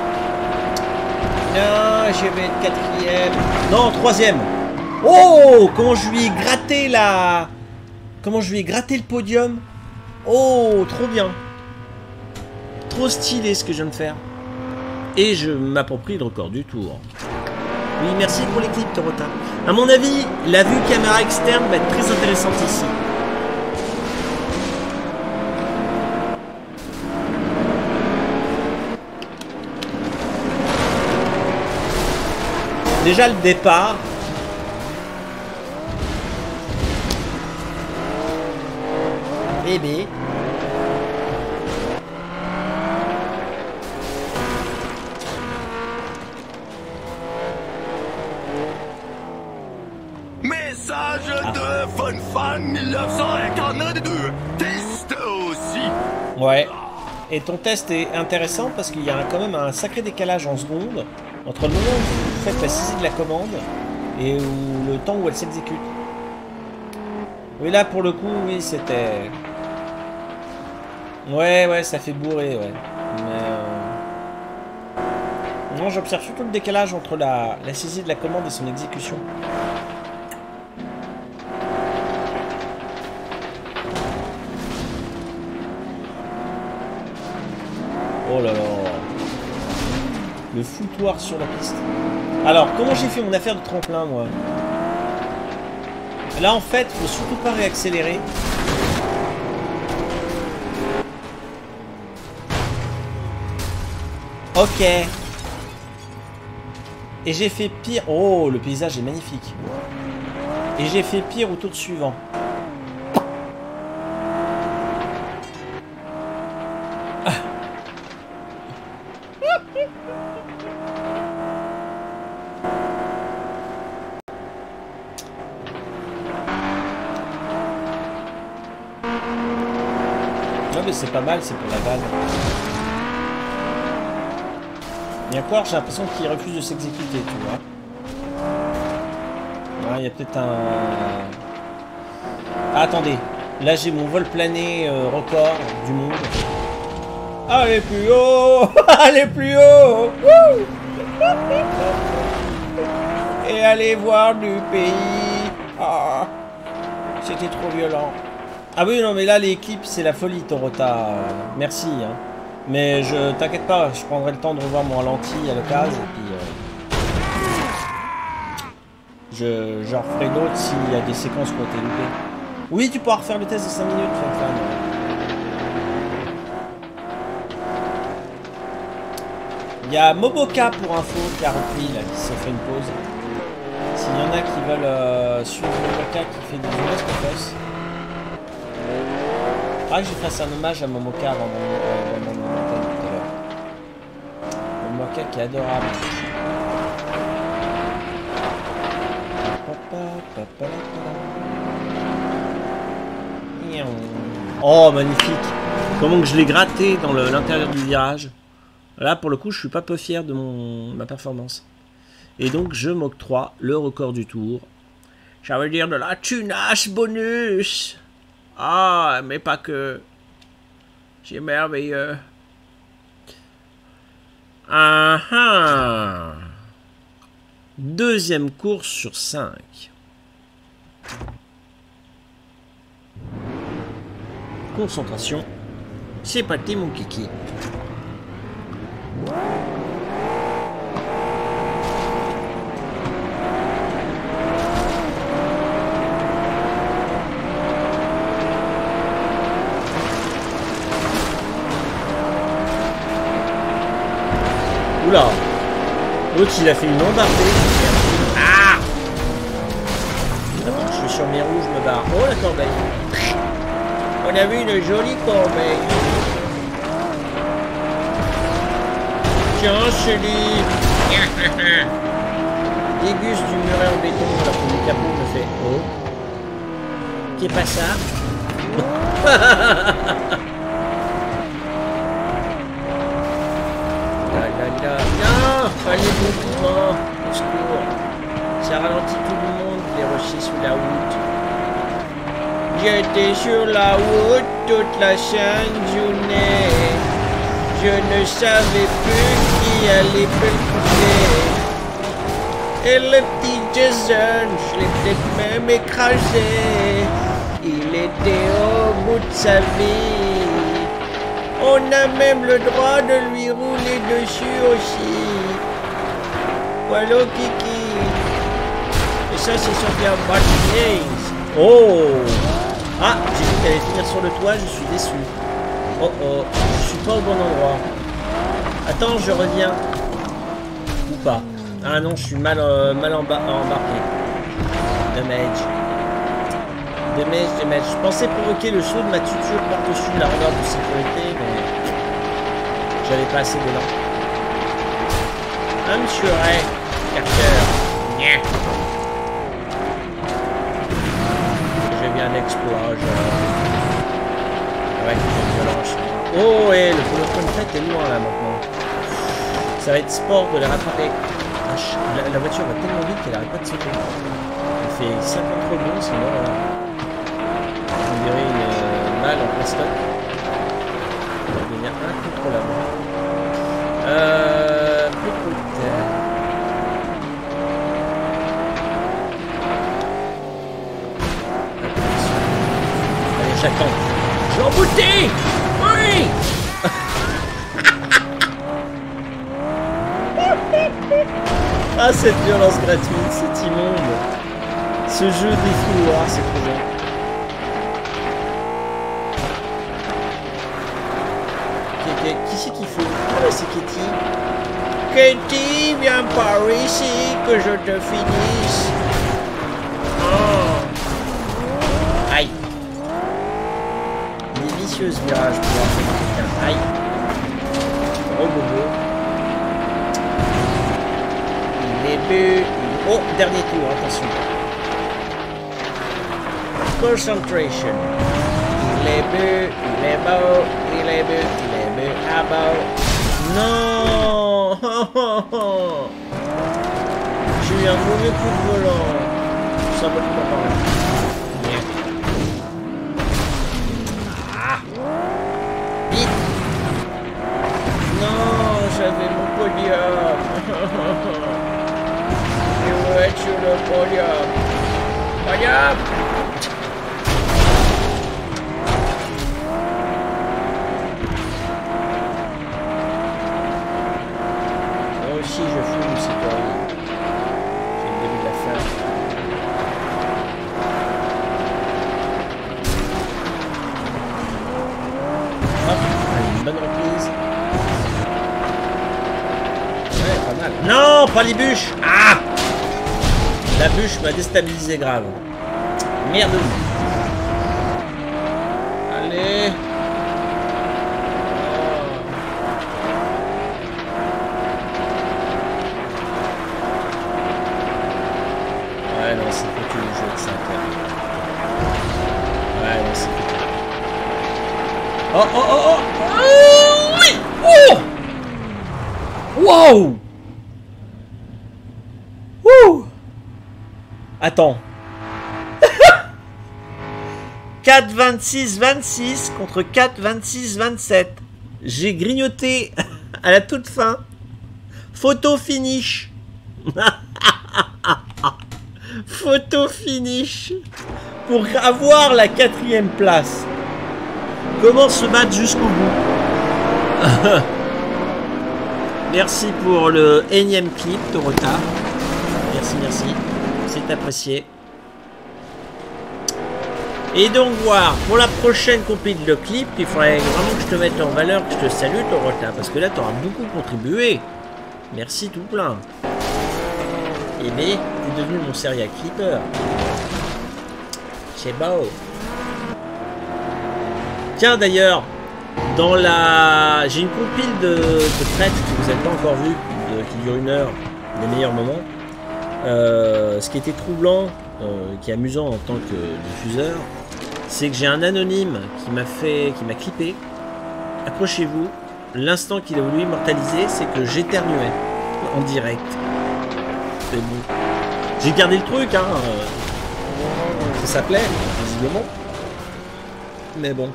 Non, je vais être quatrième. Non, troisième. Oh, comment je lui ai gratté la... Comment je lui ai gratté le podium. Oh, trop bien. Trop stylé ce que je viens de faire. Et je m'approprie le record du tour. Oui, merci pour les clips, Torota. À mon avis, la vue caméra externe va être très intéressante ici. Déjà le départ. Bébé. Message ah. de FunFan mille neuf cent quarante-deux. Test aussi. Ouais. Et ton test est intéressant parce qu'il y a quand même un sacré décalage en secondes entre le moment où vous faites la saisie de la commande et où, le temps où elle s'exécute. Oui, là pour le coup, oui, c'était... Ouais, ouais, ça fait bourrer, ouais. Mais... Euh... Non, j'observe surtout le décalage entre la, la saisie de la commande et son exécution. Oh là là. Le foutoir sur la piste. Alors, comment j'ai fait mon affaire de tremplin, moi? Là, en fait, faut surtout pas réaccélérer. Ok. Et j'ai fait pire... Oh, le paysage est magnifique. Et j'ai fait pire au tour suivant. C'est pas mal, c'est pour la balle. Et encore, j'ai l'impression qu'il refuse de s'exécuter, tu vois. Il ouais, y a peut-être un... Ah, attendez. Là, j'ai mon vol plané euh, record du monde. Allez plus haut. Allez plus haut. Et allez voir du pays. Ah, c'était trop violent. Ah oui, non, mais là, les clips, c'est la folie, Torota. Euh, merci. Hein. Mais je t'inquiète pas, je prendrai le temps de revoir mon ralenti à l'occasion. Et puis, euh, je, j'en referai d'autres s'il y a des séquences qui ont été loupées. Oui, tu pourras refaire le test de cinq minutes, fan. Il y a Moboka pour info qui a repris, là, qui s'est fait une pause. S'il y en a qui veulent euh, suivre Moboka qui fait des U S P. Ah, j'ai fait un hommage à Momoka avant mon, euh, mon, mon, mon antenne tout à l'heure. Momoka qui est adorable. Oh, magnifique. Comment que je l'ai gratté dans l'intérieur du virage. Là, pour le coup, je suis pas peu fier de mon, ma performance. Et donc, je m'octroie le record du tour. Ça veut dire de la tunasse bonus. Ah, mais pas que. C'est merveilleux. Ah ah. Deuxième course sur cinq. Concentration. C'est parti, mon kiki. Oula. L'autre il a fait une embardée. Ah. Attends, je suis sur mes rouges, je me part. Oh, la corbeille. On a vu une jolie corbeille. Tiens, chérie. Déguste du muret en béton alors que le capot me fait oh. Qu'est pas ça? La la la. Non, pas les mouvements. Au secours. Ça ralentit tout le monde, les rochers sous la route. J'étais sur la route toute la sainte journée. Je ne savais plus qui allait me couper. Et le petit Jason, je l'ai peut-être même écrasé. Il était au bout de sa vie. On a même le droit de lui rouler dessus aussi. Voilà Kiki. Et ça c'est sur bien Martinez. Oh. Ah, j'ai dit qu'elle allait finir sur le toit, je suis déçu. Oh oh, je suis pas au bon endroit. Attends, je reviens. Ou pas. Ah non, je suis mal, euh, mal emba embarqué. Dommage. Dommage, dommage. Je pensais provoquer le saut de ma tuture par-dessus l'armoire de sécurité, mais j'avais pas assez d'élan. I'm sure, hey, Carter. Yeah. J'ai bien l'exploit, genre. Ouais, j'ai violence. Oh, et le peloton de fête est loin là maintenant. Ça va être sport de les rattraper. La, la voiture va tellement vite qu'elle arrête pas de sauter. Elle fait cinquante rebonds, sinon voilà. On dirait une euh, balle en plastoc. Ça va devenir incontrôlable. Euh. Allez, j'attends. Je vais embouter. Oui. Ah, cette violence gratuite, c'est immonde. Ce jeu défouloir, c'est trop bien. Okay, okay. Qui c'est qu'il faut? Ah, bah, c'est Katie. Katie, viens par ici, que je te finisse. Oh. Aïe. Des vicieuses virages pour avoir fait quelqu'un. Aïe. Oh, bobo. Oh, dernier tour, attention. Concentration. Il est beau, il est beau, il est beau, il est beau, ah beau. Non. J'ai eu un mauvais coup de volant. Ça va pas parler. Ah. Vite. Non, j'avais mon podium. Je veux être sur le podium. Podium. Moi aussi je fume, c'est toi. C'est le début de la fin. Hop, allez, une bonne reprise. Ouais, pas mal. Non, pas les bûches. Ah! La bûche m'a déstabilisé grave. Merde. Allez. Oh. Ouais, non, c'est foutu le jeu de cinq heures. Ouais, non, c'est foutu. Oh, oh, oh, oh. Oh, oui. Oh. Wow. Wouh. Attends. quatre vingt-six vingt-six contre quatre vingt-six vingt-sept. J'ai grignoté à la toute fin. Photo finish. Photo finish. Pour avoir la quatrième place. Comment se battre jusqu'au bout. Merci pour le énième clip, Torota. Merci, merci. C'est apprécié. Et donc voir, pour la prochaine compil de clip, il faudrait vraiment que je te mette en valeur, que je te salue, Torota, parce que là, tu auras beaucoup contribué. Merci tout plein. Et mais, tu es devenu mon serial clipper. C'est beau. Tiens d'ailleurs, dans la... J'ai une compile de, de traite que vous n'avez pas encore vue, de... qui dure une heure, des meilleurs moments. Euh, ce qui était troublant, euh, qui est amusant en tant que diffuseur, c'est que j'ai un anonyme qui m'a fait, qui m'a clippé. Accrochez-vous, l'instant qu'il a voulu immortaliser, c'est que j'éternuais en direct. C'est bon. J'ai gardé le truc, hein. Ça s'appelait, visiblement. Mais bon.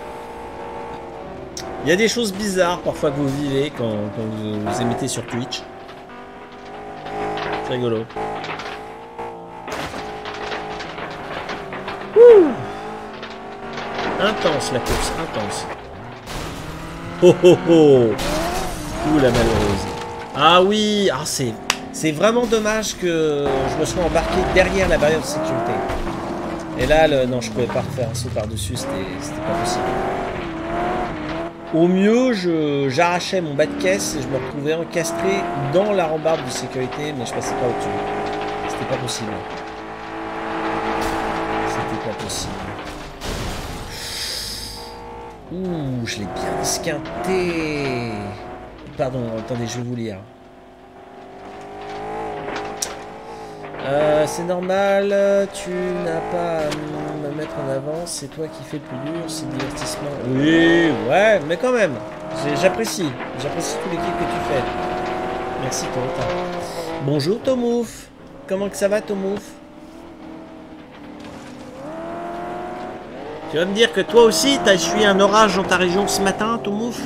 Il y a des choses bizarres parfois que vous vivez quand, quand vous, vous émettez sur Twitch. C'est rigolo. Ouh. Intense la course, intense. Oh oh oh. Ouh la malheureuse. Ah oui, ah, c'est c'est vraiment dommage que je me sois embarqué derrière la barrière de sécurité. Et là, le, non, je pouvais pas refaire un saut par-dessus, c'était pas possible. Au mieux, j'arrachais mon bas de caisse et je me retrouvais encastré dans la rambarde de sécurité, mais je passais pas au-dessus. C'était pas possible. C'était pas possible. Ouh, je l'ai bien esquinté. Pardon, attendez, je vais vous lire. Euh, c'est normal, tu n'as pas à me mettre en avant, c'est toi qui fais le plus dur, c'est divertissement. Oui, ouais, mais quand même, j'apprécie, j'apprécie tous les clips que tu fais. Merci Torota. Bonjour Tomouf, comment que ça va Tomouf? Tu vas me dire que toi aussi, t'as essuyé un orage dans ta région ce matin, Tomouf?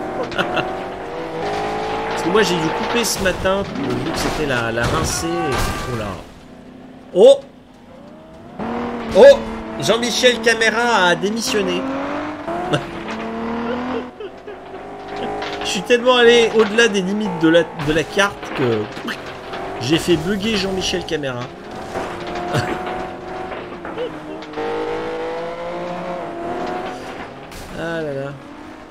Parce que moi j'ai dû couper ce matin, vu que c'était la, la rincée. Oh là. Oh Oh Jean-Michel Caméra a démissionné. Je suis tellement allé au-delà des limites de la, de la carte que j'ai fait bugger Jean-Michel Caméra. Ah là là.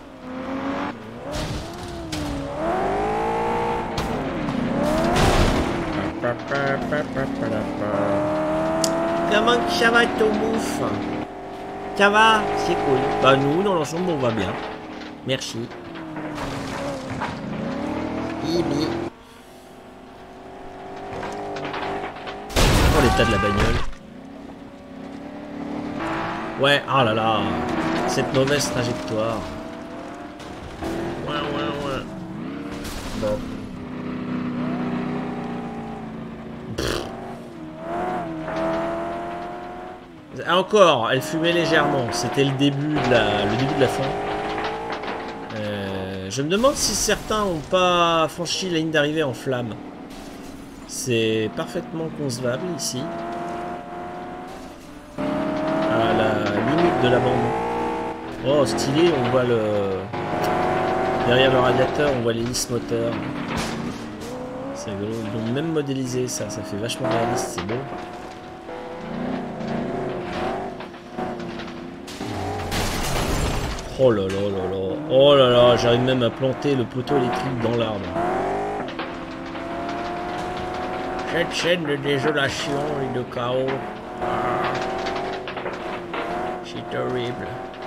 Comment ça va ton mouf? Ça va? C'est cool. Bah nous, dans l'ensemble, on va bien. Merci. Ibi. Oh l'état de la bagnole. Ouais, oh là là. Cette mauvaise trajectoire. Ouais, ouais, ouais. Bon. Encore, elle fumait légèrement. C'était le début de la, le début de la fin. Euh, je me demande si certains n'ont pas franchi la ligne d'arrivée en flamme. C'est parfaitement concevable ici. À la limite de l'abandon. Oh, stylé, on voit le... Derrière le radiateur, on voit l'hélice moteur. C'est rigolo. Ils ont même modélisé ça. Ça fait vachement réaliste, c'est beau. Oh là là là là. Oh là là, j'arrive même à planter le poteau électrique dans l'arbre. Cette scène de désolation et de chaos. Ah. C'est horrible.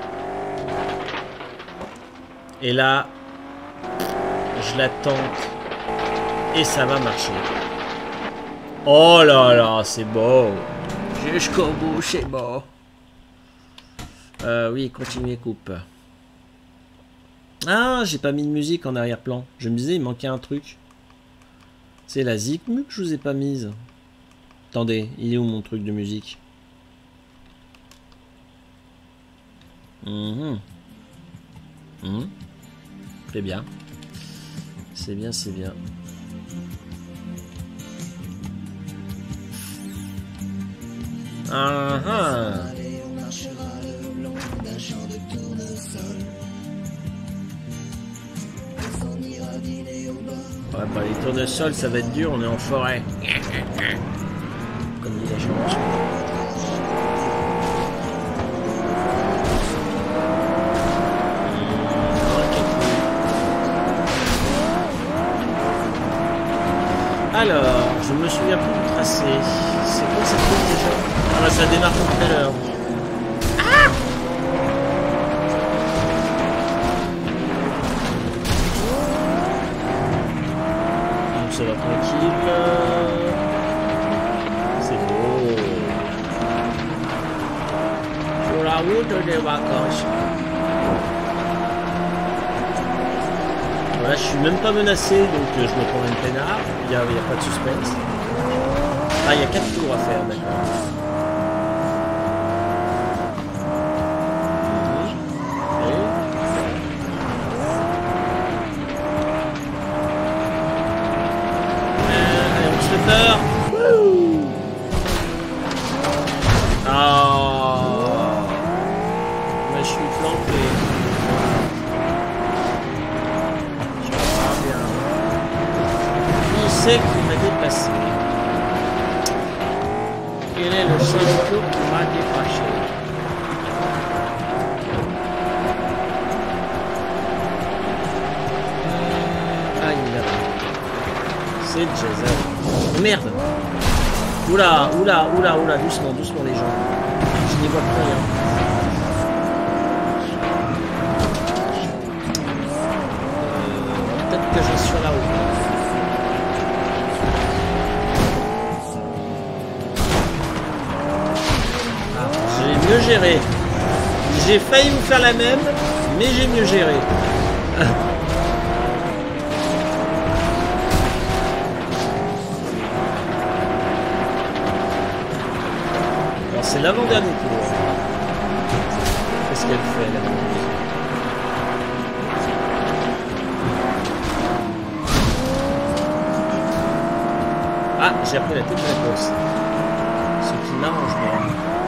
Et là, je la tente. Et ça va marcher. Oh là là, c'est beau. Jusqu'au bout, c'est beau. Euh, oui, continuez, coupe. Ah, j'ai pas mis de musique en arrière-plan. Je me disais, il manquait un truc. C'est la Zikmu que je vous ai pas mise. Attendez, il est où mon truc de musique? Mmh. Mmh. C'est bien. C'est bien, c'est bien. Ah ah. Ouais, bah les tournesols ça va être dur, on est en forêt. Comme dit la chanson. Alors, je me souviens plus du tracé. C'est quoi cette route déjà? Ah bah ça démarre tout à l'heure. Ah! Donc ça va tranquille. C'est beau. Sur la route des vacances. Voilà, je suis même pas menacé, donc euh, je me prends une peinard. Il n'y a, il y a pas de suspense. Ah, il y a quatre tours à faire, d'accord. Allez, on se fait peur. Ah, ouais, je suis flanqué. C'est qui m'a dépassé. Quel est le seul coup qui m'a dépassé? Ah, il est là. C'est Jason. Merde. Oula, oula, oula, oula, doucement, doucement les gens. Je n'y vois plus rien. Euh, Peut-être que je suis là-haut. Mieux géré. J'ai failli vous faire la même, mais j'ai mieux géré. Alors c'est l'avant-dernier tour. Qu'est-ce qu'elle fait là? Ah, j'ai appris la tête de la course. Ce qui m'arrange bien.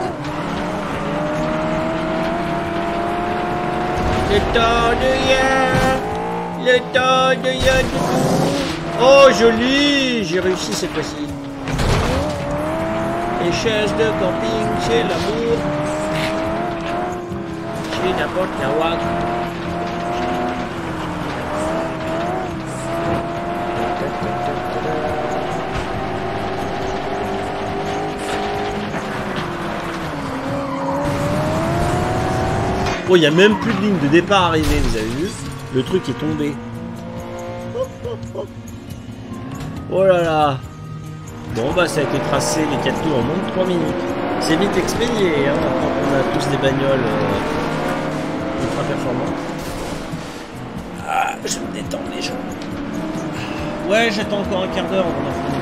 Le temps de hier, le temps de hier. Oh joli, j'ai réussi cette fois-ci. Les chaises de camping, c'est l'amour. Chez n'importe Nawak. Oh, il n'y a même plus de ligne de départ arrivée, vous avez vu? Le truc est tombé. Oh là là. Bon, bah ça a été tracé les quatre tours en moins de trois minutes. C'est vite expédié, hein, maintenant qu'on a tous des bagnoles euh, ultra performantes. Ah, je me détends les gens. Ouais, j'attends encore un quart d'heure avant d'en finir.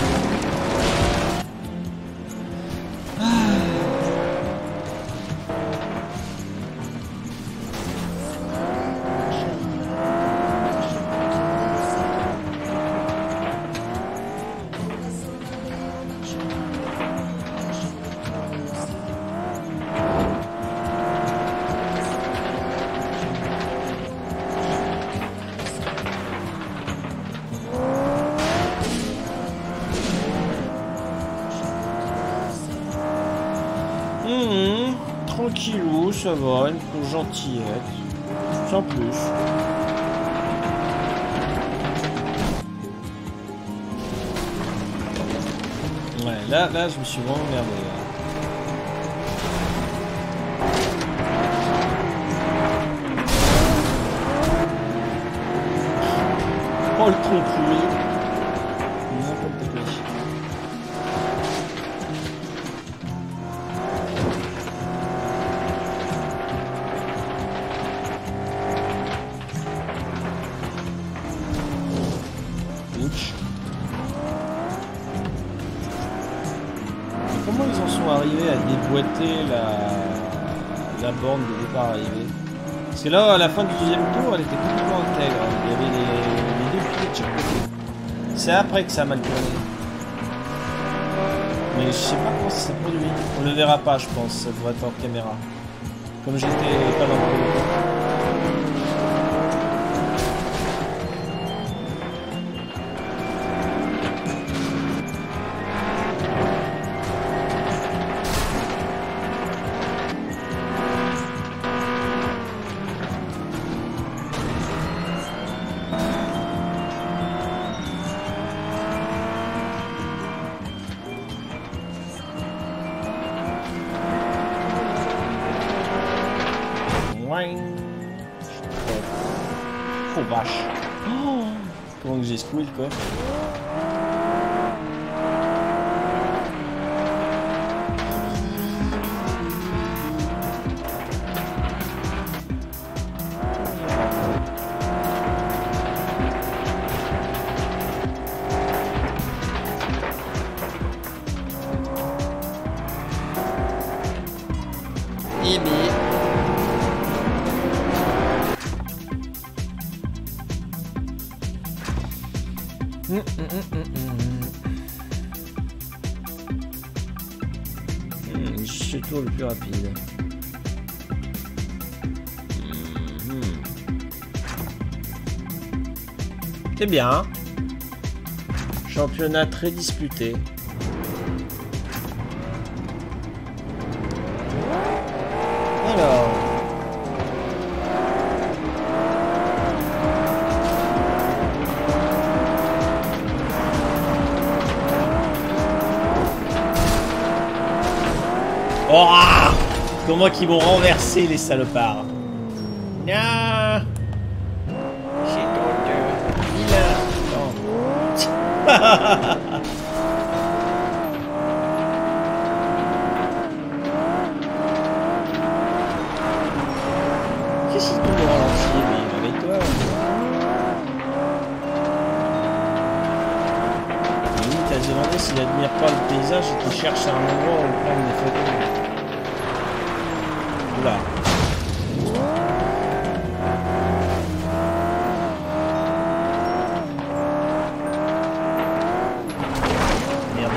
Mmh, tranquillou, ça va, une course gentillette, sans plus. Ouais, là, là, je me suis vraiment emmerdé. Oh, le tronc pourri. N'importe quoi. Comment ils en sont arrivés à déboîter la, la borne de départ arrivée? Parce que là, à la fin du deuxième tour, elle était complètement intègre. Il y avait les, les deux pieds de chaque côté. C'est après que ça a mal tourné. Mais je sais pas comment ça s'est produit. On le verra pas, je pense. Ça devrait être en caméra. Comme j'étais pas dans le... Oh vache. Oh, comment que j'ai secoué le coffre. Eh bien. Mmh, mmh, mmh, mmh. Mmh, je suis le tour le plus rapide. Mmh. C'est bien. Championnat très disputé. Alors. Oh, comment qu'ils m'ont renversé les salopards. Non. C'est donc vilain. Qu'est-ce qu'il tombe au ralenti, mais avec toi. Limite, t'as demandé s'il admire pas le paysage et qu'il cherche un endroit où prendre des photos. Oula. Merde.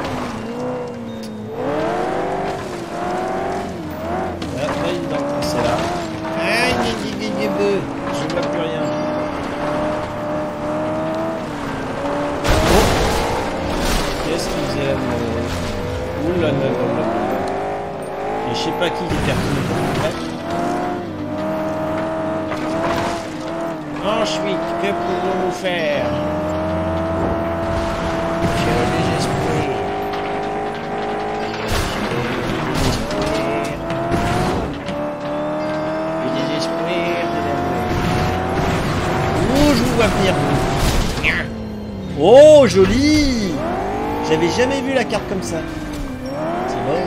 Ah, là, il est dans le tracé là. Ah, je vois plus rien. Oh. Qu'est-ce qu'il faisait là? Oula, là, là, là. Et je sais pas qui était revenu pour le mettre. Ensuite, que pouvons-nous faire? J'ai le désespoir. Le désespoir de l'amour. Oh, je vous vois venir. Oh, joli! J'avais jamais vu la carte comme ça. C'est bon.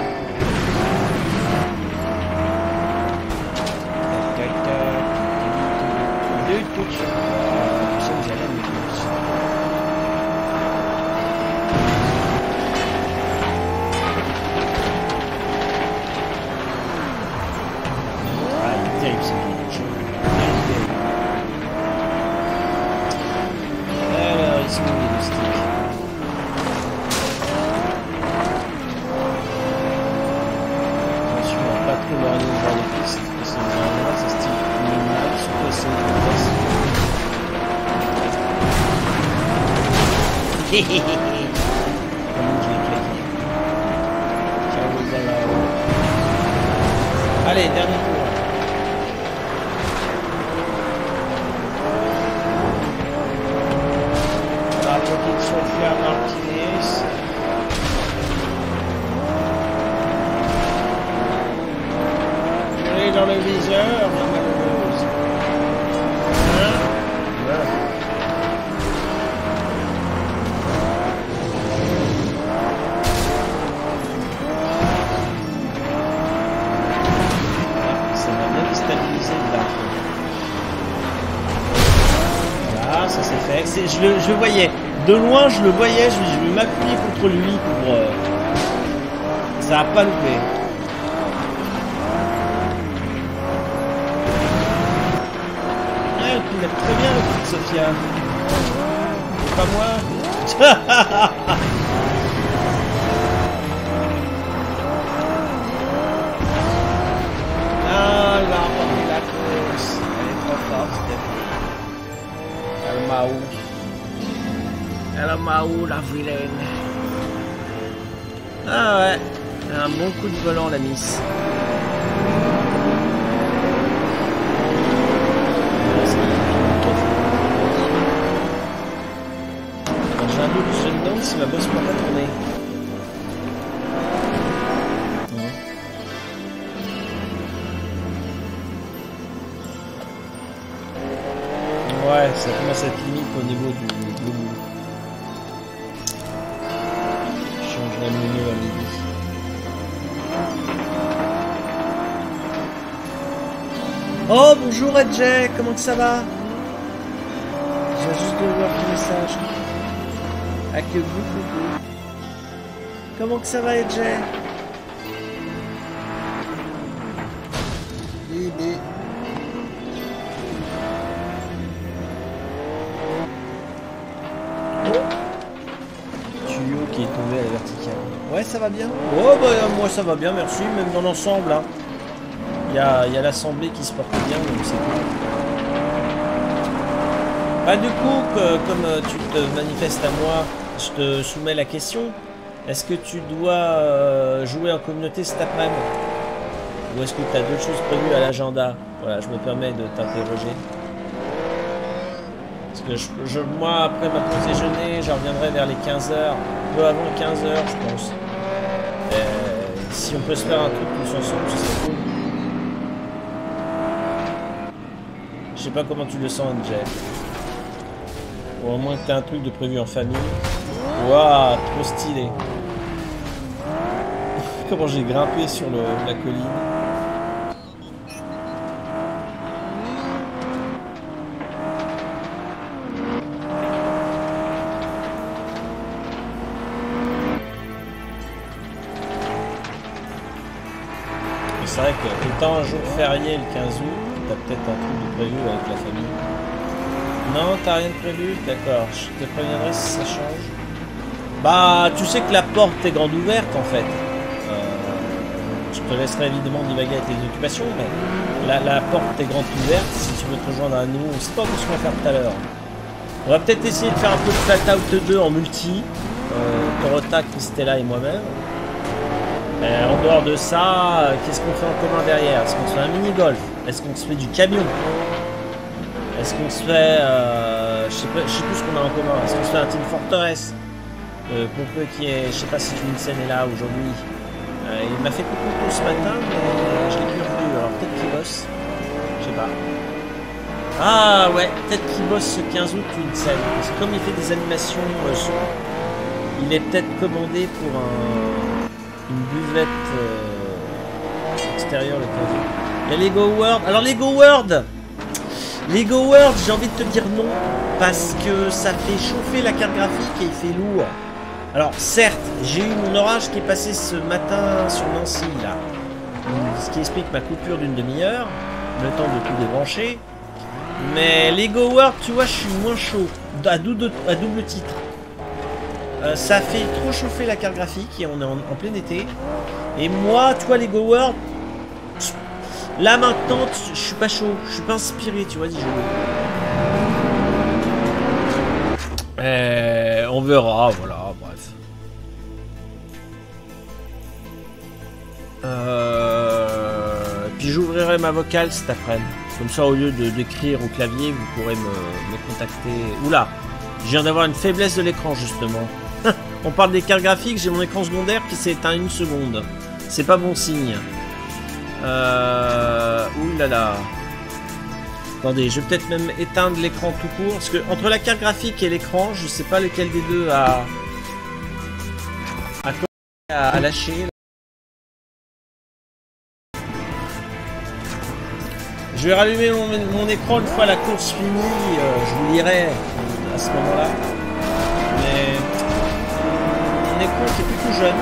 Comment je l'ai claqué. Ça vous va là-haut. Allez, dernier tour. La petite Sofia Martinez. Elle est dans le viseur, la malheureuse. Hein? Voilà. Voilà, ça c'est fait. Je le, je le voyais. De loin, je le voyais. Je, je vais m'appuyer contre lui pour... Euh... Ça a pas loupé. Ouais, il pilote très bien, le petit Sofia. C'est pas moi. Ah, elle a remporté la course. Elle est trop forte, Stéphanie. Elle m'a où? Elle m'a où, la vilaine? Ah ouais, un bon coup de volant, la Miss. J'ai un doute, je me demande si ma bosse pourra pas tourner. Ouais, ça commence à être limite au niveau du globule. Je changerai le menu à midi. Oh, bonjour Edjay, comment que ça va? Je viens juste de voir ton message. Ah que vous, coucou. Comment que ça va Edjay? Bébé. Tuyau qui est tombé à la verticale. Ouais, ça va bien. Oh bah moi ça va bien, merci, même dans l'ensemble. Hein. Il y a, y a l'assemblée qui se porte bien, donc c'est cool. Bah du coup, que, comme tu te manifestes à moi, je te soumets la question. Est-ce que tu dois euh, jouer en communauté cet après-midi? Ou est-ce que tu as d'autres choses prévues à l'agenda? Voilà, je me permets de t'interroger. Parce que je, je, moi, après ma pause déjeuner, je reviendrai vers les quinze heures. Peu avant quinze heures, je pense. Et si on peut se faire un truc tous ensemble, ce serait cool. Je sais pas comment tu le sens, Jeff. Ou au moins que tu as un truc de prévu en famille. Waouh, trop stylé. Comment j'ai grimpé sur le, la colline. C'est vrai que étant un jour férié le quinze août, t'as peut-être un truc de prévu avec la famille. Non, t'as rien de prévu? D'accord, je te préviendrai si ça change. Bah, tu sais que la porte est grande ouverte en fait. Euh, je te laisserai évidemment divaguer avec tes occupations, mais la, la porte est grande ouverte. Si tu veux te rejoindre à nous, on sait pas ce qu'on va faire tout à l'heure. On va peut-être essayer de faire un peu de Flatout deux en multi. Euh, Torota, Christella et moi-même. Euh, en dehors de ça, euh, qu'est-ce qu'on fait en commun derrière? Est-ce qu'on se fait un mini-golf? Est-ce qu'on se fait du camion? Est-ce qu'on se fait... Euh, je sais pas, je sais plus ce qu'on a en commun. Est-ce qu'on se fait un Team Fortress? euh, Pour peu qui est... Je sais pas si Vincent est là aujourd'hui. Euh, il m'a fait coucou tout ce matin, mais je l'ai plus revu. Alors peut-être qu'il bosse. Je sais pas. Ah ouais, peut-être qu'il bosse ce quinze août Vincent. Parce que comme il fait des animations euh, son, il est peut-être commandé pour un... une buvette euh, extérieure le quinze août. Il y a Lego World. Alors Lego World Lego World, j'ai envie de te dire non. Parce que ça fait chauffer la carte graphique et il fait lourd. Alors certes, j'ai eu mon orage qui est passé ce matin sur Nancy là. Ce qui explique ma coupure d'une demi-heure. Le temps de tout débrancher. Mais Lego World, tu vois, je suis moins chaud. À double, à double titre. Euh, ça fait trop chauffer la carte graphique et on est en, en plein été. Et moi, tu vois, Lego World, là maintenant, je suis pas chaud, je suis pas inspiré, tu vois, d'y jouer. Euh, on verra, voilà, bref. Euh, puis j'ouvrirai ma vocale cet après-midi. Comme ça, au lieu de d'écrire au clavier, vous pourrez me, me contacter. Oula, je viens d'avoir une faiblesse de l'écran, justement. On parle des cartes graphiques, j'ai mon écran secondaire qui s'est éteint une seconde. C'est pas bon signe. Euh... Ouh là là. Attendez, je vais peut-être même éteindre l'écran tout court. Parce que entre la carte graphique et l'écran, je sais pas lequel des deux a... a, à, à lâcher. Je vais rallumer mon, mon écran une fois la course finie. Euh, je vous lirai à ce moment-là. Mais... mon écran qui est plutôt jeune.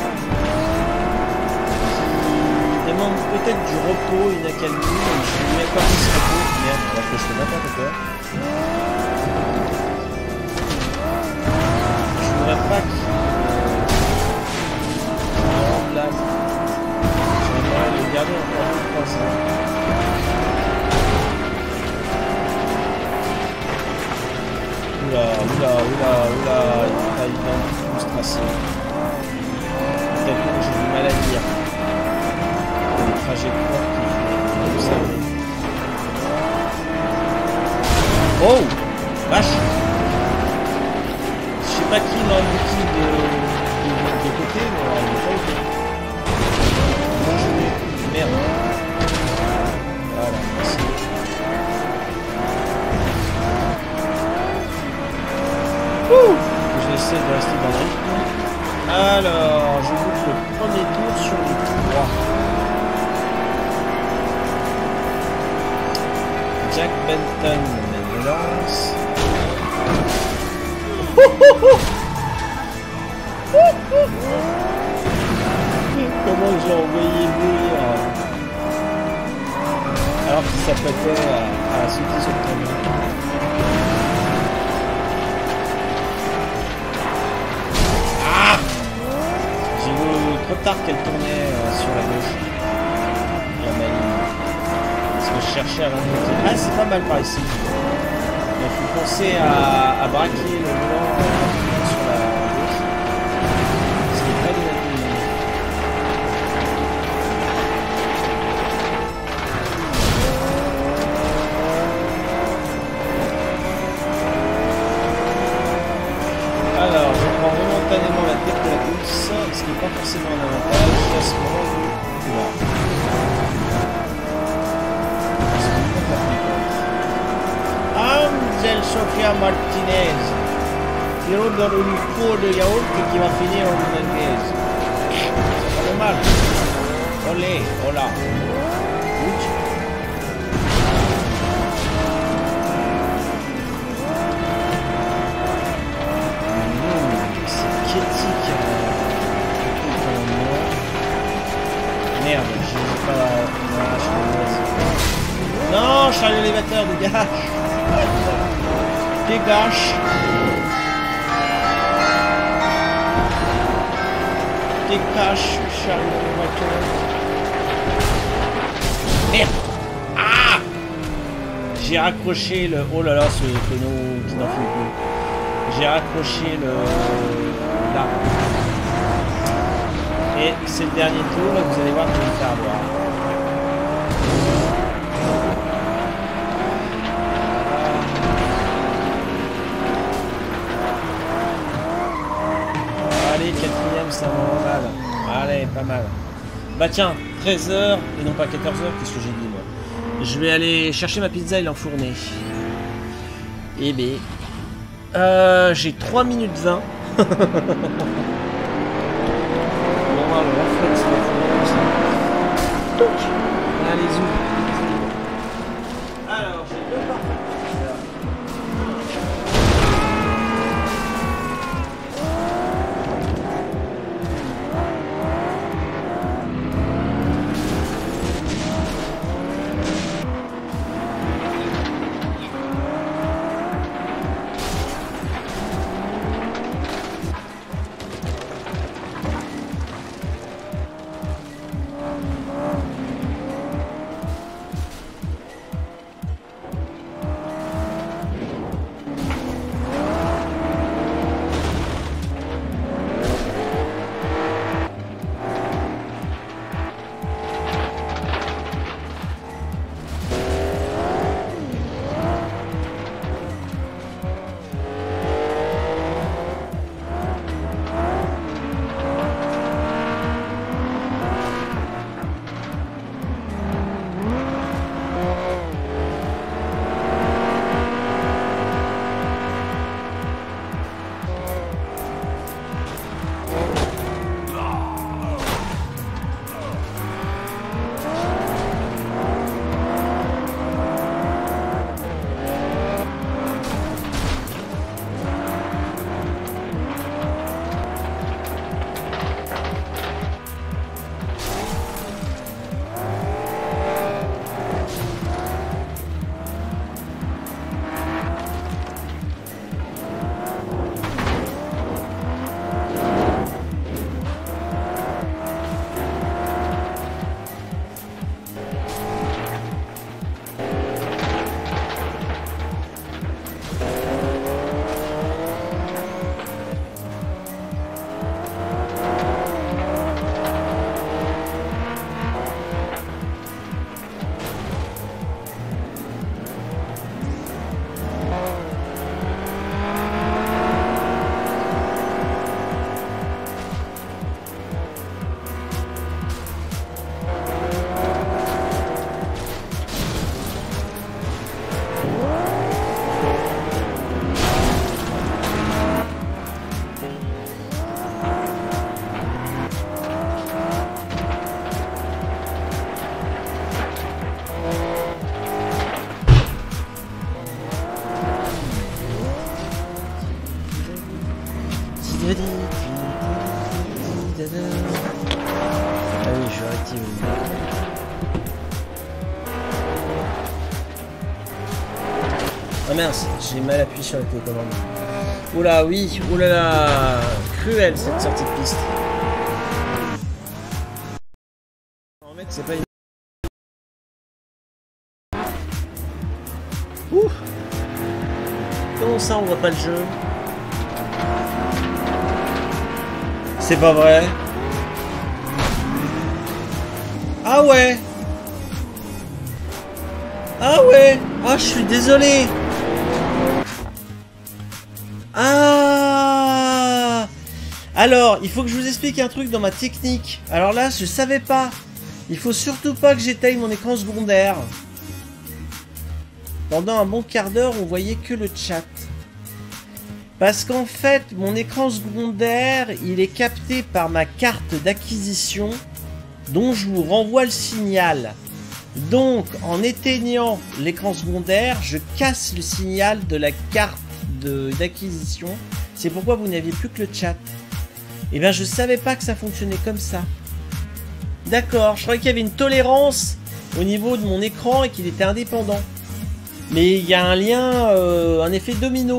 Il demande peut-être du repos, une accalmie. Je lui mets pas plus repos. Merde, alors que je fais n'importe quoi. Je voudrais pas qu'il... là. J'aimerais le garder encore deux trois ans. Oula, oula, oula, oula, il est un peu stressé. Peut-être que j'ai du mal à dire. Le trajectoire qui fait le cerveau. Oh! Vache! Je sais pas qui m'a abouti de, de, de côté, mais il n'est pas ok. Bon, je vais. Merde. Voilà, merci. Alors, je boucle le premier tour sur les trois. Jack Benton mène le lance. Comment je l'ai envoyé mourir alors qu'il s'apprêtait à, à sauter sur le camion. Ah, j'ai vu trop tard qu'elle tournait euh, sur la gauche. La maligne. Parce que je cherchais à l'envoyer. Ah, c'est pas mal par ici. Il faut penser à, à braquer le volant sur la gauche. Ce qui n'est pas de la ligne. Alors, je prends momentanément la tête de la course, ce qui n'est pas forcément un avantage à ce moment là. Angel Sofia Martinez. Quiero dar un cubo de yaourt qui va finir en anglaise. C'est pas mal. Olé, hola. Ouch. Merde, je n'ai pas... Non, Charlie l'élévateur, dégage. Dégage. Dégage, Charlie l'élévateur. Merde. Ah, j'ai raccroché le... Oh là là, ce tonneau qui n'en fait plus. J'ai raccroché le... l'arbre. Et c'est le dernier tour, là, vous allez voir que je vais me faire avoir. Allez, quatrième, c'est un moment mal. Allez, pas mal. Bah tiens, treize heures, et non pas quatorze heures, qu'est-ce que j'ai dit moi. Je vais aller chercher ma pizza et l'enfourner. Eh ben... Euh, j'ai trois minutes vingt. Allez-y. Alors, j'ai deux parties. mince, j'ai mal appuyé sur la télécommande. Oula, oui, oulala, cruelle cette sortie de piste. En fait, c'est pas une... Ouh. Comment ça, on voit pas le jeu? C'est pas vrai. Ah ouais. Ah ouais. Ah, je suis désolé. Ah. Alors, il faut que je vous explique un truc dans ma technique. Alors là, je savais pas. Il faut surtout pas que j'éteigne mon écran secondaire. Pendant un bon quart d'heure, on voyait que le chat. Parce qu'en fait, mon écran secondaire, il est capté par ma carte d'acquisition, dont je vous renvoie le signal. Donc, en éteignant l'écran secondaire, je casse le signal de la carte d'acquisition. C'est pourquoi vous n'aviez plus que le chat. Et bien, je savais pas que ça fonctionnait comme ça. D'accord, je croyais qu'il y avait une tolérance au niveau de mon écran et qu'il était indépendant. Mais il y a un lien, euh, un effet domino.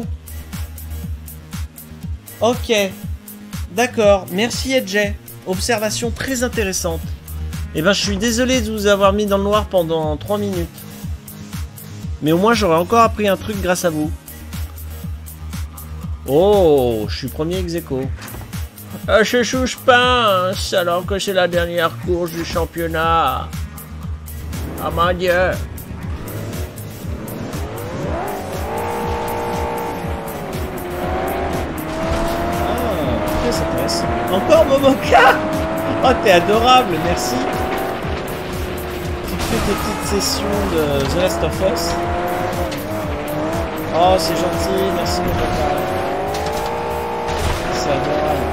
Ok. D'accord. Merci Edjay. Observation très intéressante. Eh ben, je suis désolé de vous avoir mis dans le noir pendant trois minutes. Mais au moins, j'aurais encore appris un truc grâce à vous. Oh, je suis premier ex-aequo. Euh, je touche pas, alors que c'est la dernière course du championnat. Ah mon Dieu. Ça passe. Encore Momoka. Oh, t'es adorable, merci. Tu fais tes petites sessions de The Last of Us. Oh, c'est gentil, merci Momoka. C'est adorable.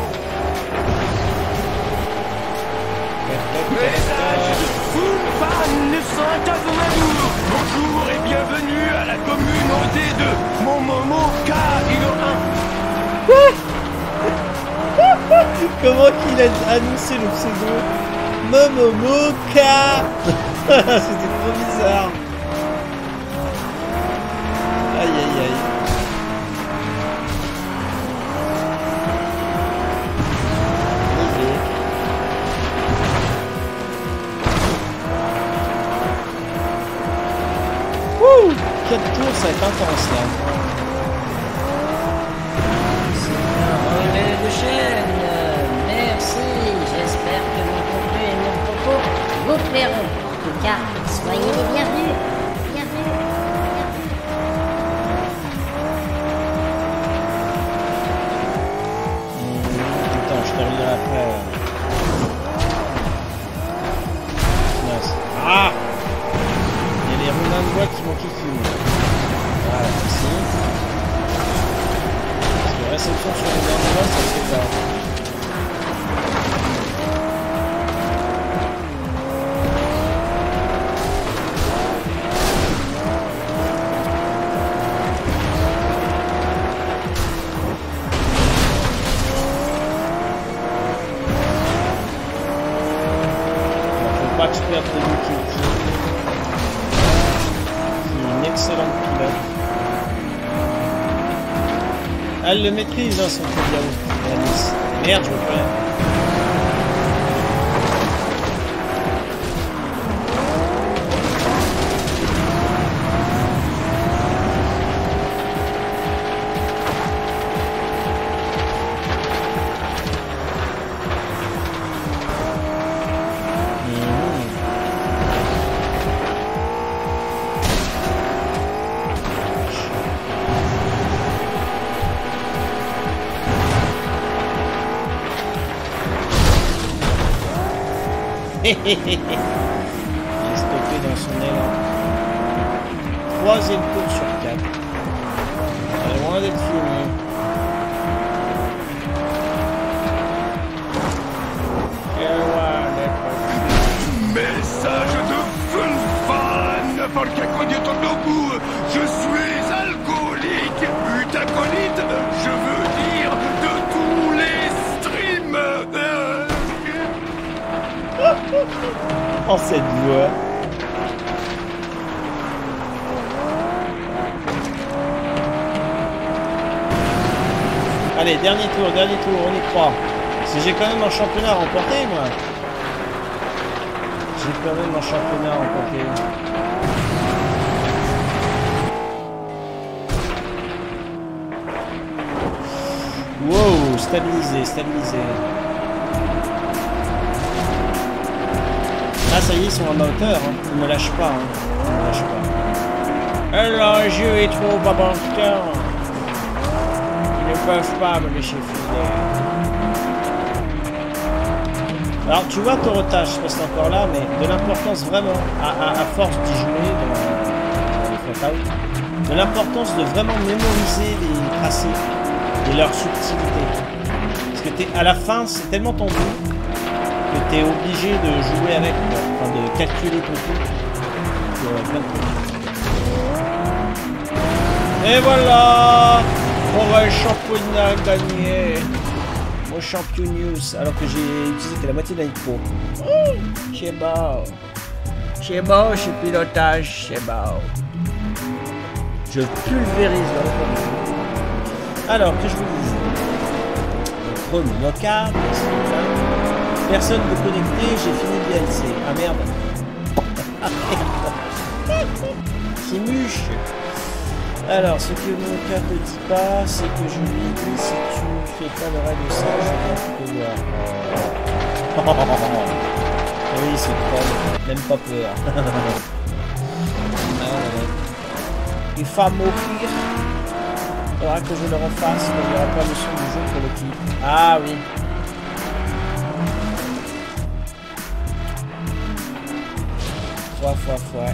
Message de full fan Saint-Azumadou. Bonjour et bienvenue à la communauté de Momoka un. Quoi? Comment qu'il a annoncé le pseudo Momoka? C'était trop bizarre. Aïe aïe aïe. Wouh, quatre tours, ça va être intense là. Relais de chaîne, merci, j'espère que mon contenu et mon propos vous plairont. En tout cas, soyez les bienvenus. Bienvenue. Attends, je te reviens après. Mince. Ah! Il y a les roumains de bois qui m'ont kiffé. Voilà, merci. Parce que réception sur les endroits, ça se fait pas. Pas que je perde de Yuki, qui est une excellente pilote. Elle le maîtrise, hein, son Kobiao, la Nice. Merde, je veux pas. Il est stoppé dans son élan. Troisième tour sur quatre. Elle est loin d'être fini. Message de fun fan Falcacognotologu. Je suis alcoolique, butacolite, je veux dire de tous les streams. Oh, cette voix. Allez, dernier tour, dernier tour, on y croit. Parce que j'ai quand même un championnat à remporter, moi. J'ai quand même un championnat à remporter. Wow, stabilisé, stabilisé. Ah, ça y est, ils sont à ma hauteur. Hein. Ils me lâchent pas. Hein. Ils me lâchent pas. Alors, le jeu est trop babanteur. Ils ne peuvent pas me laisser filer. Alors, tu vois, Torota, je sais pas si c'est encore là, mais de l'importance vraiment, à, à, à force d'y jouer dans, dans les Fallout, de l'importance de vraiment mémoriser les tracés et leur subtilité. Parce que t'es, à la fin, c'est tellement tendu que tu es obligé de jouer avec, enfin de calculer ton coup. Et voilà, on va le championnat gagné. Mon champion news, alors que j'ai utilisé que la moitié de la nitro. Oh, c'est beau. C'est beau, ce pilotage, c'est beau. Je pulvérise dans le fond. Alors, que je vous dise. Chrome Knockout. Personne ne connecté, j'ai fini le D L C. Ah merde. Timuche. Alors, ce que mon père ne dit pas, c'est que je lui ai dit si tu fais pas le raid de ça, je vais te voir. Oh. Oui, c'est trop, même pas peur. Il va mourir. Il faudra que je le refasse, mais il n'y aura pas le son du jeu pour le clip. Ah oui. Fois, fois, fois.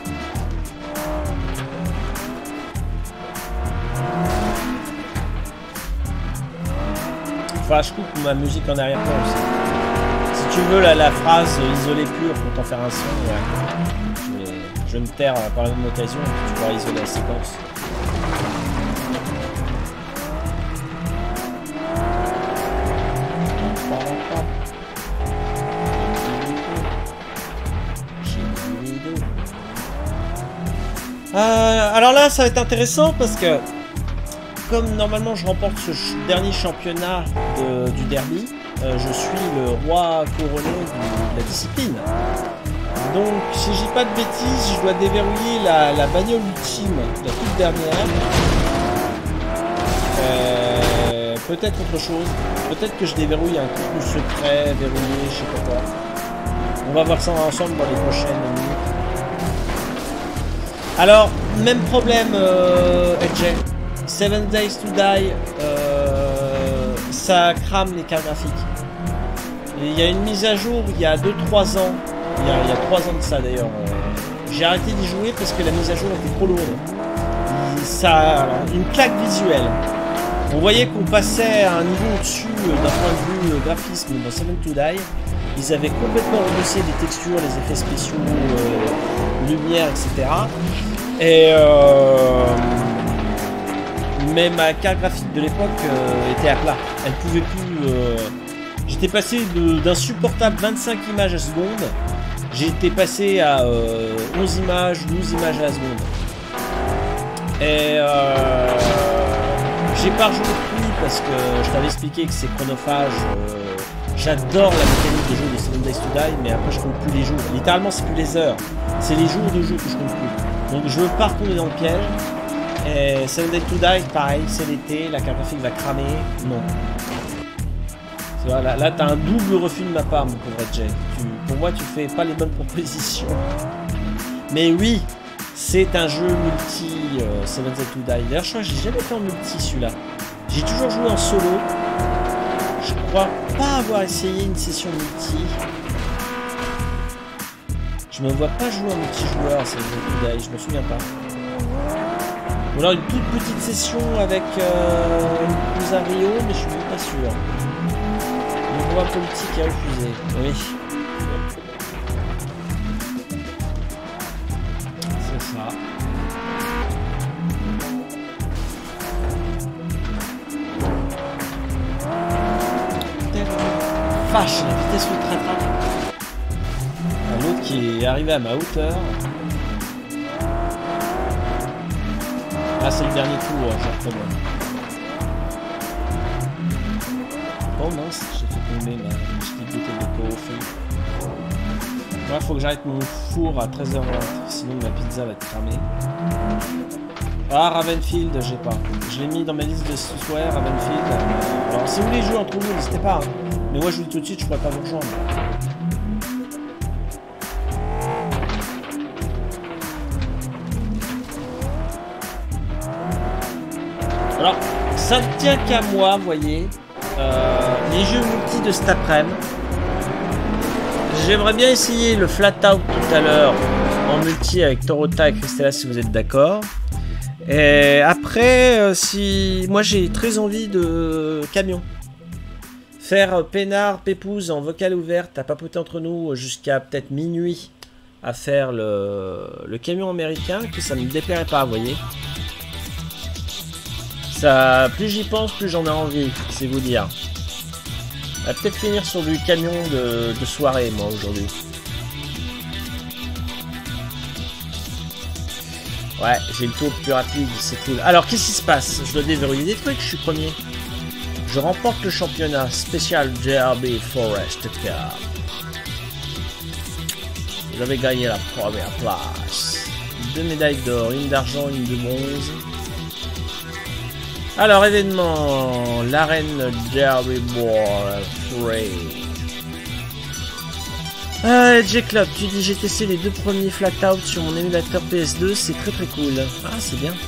Enfin, je coupe ma musique en arrière-plan aussi. Si tu veux la, la phrase isolée pure pour t'en faire un son, ouais. je, vais, je vais me taire par la même occasion et puis tu pourras isoler la séquence. Euh, alors là, ça va être intéressant parce que comme normalement je remporte ce ch dernier championnat de, du derby, euh, je suis le roi couronné du, de la discipline. Donc si je dis pas de bêtises, je dois déverrouiller la, la bagnole ultime, la toute dernière. Euh, peut-être autre chose. Peut-être que je déverrouille un contenu secret, verrouillé, je sais pas quoi. On va voir ça ensemble dans les prochaines minutes. Alors, même problème, euh, L J. Seven Days to Die, euh, ça crame les cartes graphiques. Et il y a une mise à jour il y a deux trois ans, il y a, il y a trois ans de ça d'ailleurs. Euh, J'ai arrêté d'y jouer parce que la mise à jour était trop lourde. Ça, alors, une claque visuelle. On voyait qu'on passait à un niveau au-dessus euh, d'un point de vue euh, graphisme dans Seven to Die. Ils avaient complètement rebossé les textures, les effets spéciaux, euh, lumière, et cetera. Et euh, mais ma carte graphique de l'époque euh, était à plat. Elle pouvait plus. Euh... J'étais passé d'insupportable vingt-cinq images à seconde. J'étais passé à euh, onze images, douze images à la seconde. Et euh, j'ai pas rejoué plus parce que je t'avais expliqué que c'est chronophage. Euh, J'adore la mécanique des jeux de Seven Days to Die, mais après je compte plus les jours. Littéralement, c'est plus les heures, c'est les jours de jeu que je compte plus. Donc je veux pas retourner dans le piège. Et Seven Days to Die, pareil, c'est l'été, la carte graphique va cramer. Non. Là, là tu as un double refus de ma part, mon pauvre Jay. Tu, pour moi, tu fais pas les bonnes propositions. Mais oui, c'est un jeu multi euh, Seven Days to Die. D'ailleurs, je crois que j'ai jamais fait en multi celui-là. J'ai toujours joué en solo. Je crois pas avoir essayé une session multi. Je me vois pas jouer en multijoueur, Seven Days to Die, je me souviens pas. Ou alors une toute petite session avec euh, une cousin Rio, mais je suis même pas sûr. Le pouvoir politique a refusé. Oui. C'est ça. Vache, la vitesse ultra trappe. L'autre qui est arrivé à ma hauteur. Ah, c'est le dernier tour, je recommence. Oh mince, j'ai fait tomber ma petite bouteille de pot au feu. Moi, faut que j'arrête mon four à treize heures vingt, sinon ma pizza va être cramée. Ah, Ravenfield, j'ai pas. Je l'ai mis dans ma liste de ce soir, Ravenfield. Alors, si vous voulez jouer entre vous, n'hésitez pas. Hein. Mais moi, je vous dis tout de suite, je pourrais pas vous rejoindre. Alors, ça ne tient qu'à moi, vous voyez. Euh, les jeux multi de cet après-midi. J'aimerais bien essayer le Flat Out tout à l'heure en multi avec Torota et Cristela si vous êtes d'accord. Et après, euh, si moi j'ai très envie de camion. Faire peinard, pépouze en vocal ouverte à papoter entre nous jusqu'à peut-être minuit à faire le, le camion américain, que ça ne me déplairait pas, vous voyez. Ça, plus j'y pense, plus j'en ai envie, c'est vous dire. On va peut-être finir sur du camion de, de soirée, moi, aujourd'hui. Ouais, j'ai le tour plus rapide, c'est cool. Alors, qu'est-ce qui se passe? Je dois déverrouiller des trucs, je suis premier. Je remporte le championnat spécial J R B Forest Cup. J'avais gagné la première place. Deux médailles d'or, une d'argent, une de bronze. Alors, événement, l'arène Derby Ball trois. Ah, J-Club, tu dis j'ai testé les deux premiers flat out sur mon émulateur P S deux, c'est très très cool. Ah, c'est bien.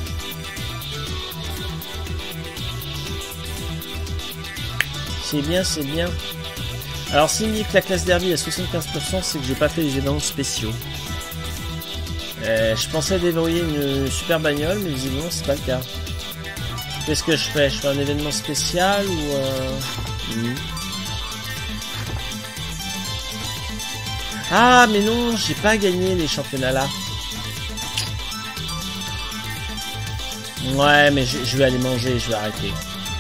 C'est bien, c'est bien. Alors, s'il me dit que la classe Derby est à soixante-quinze pour cent, c'est que j'ai pas fait les événements spéciaux. Euh, je pensais déverrouiller une super bagnole, mais visiblement, c'est pas le cas. Qu'est-ce que je fais? Je fais un événement spécial ou... Euh... Mmh. Ah, mais non, j'ai pas gagné les championnats là. Ouais, mais je, je vais aller manger, je vais arrêter.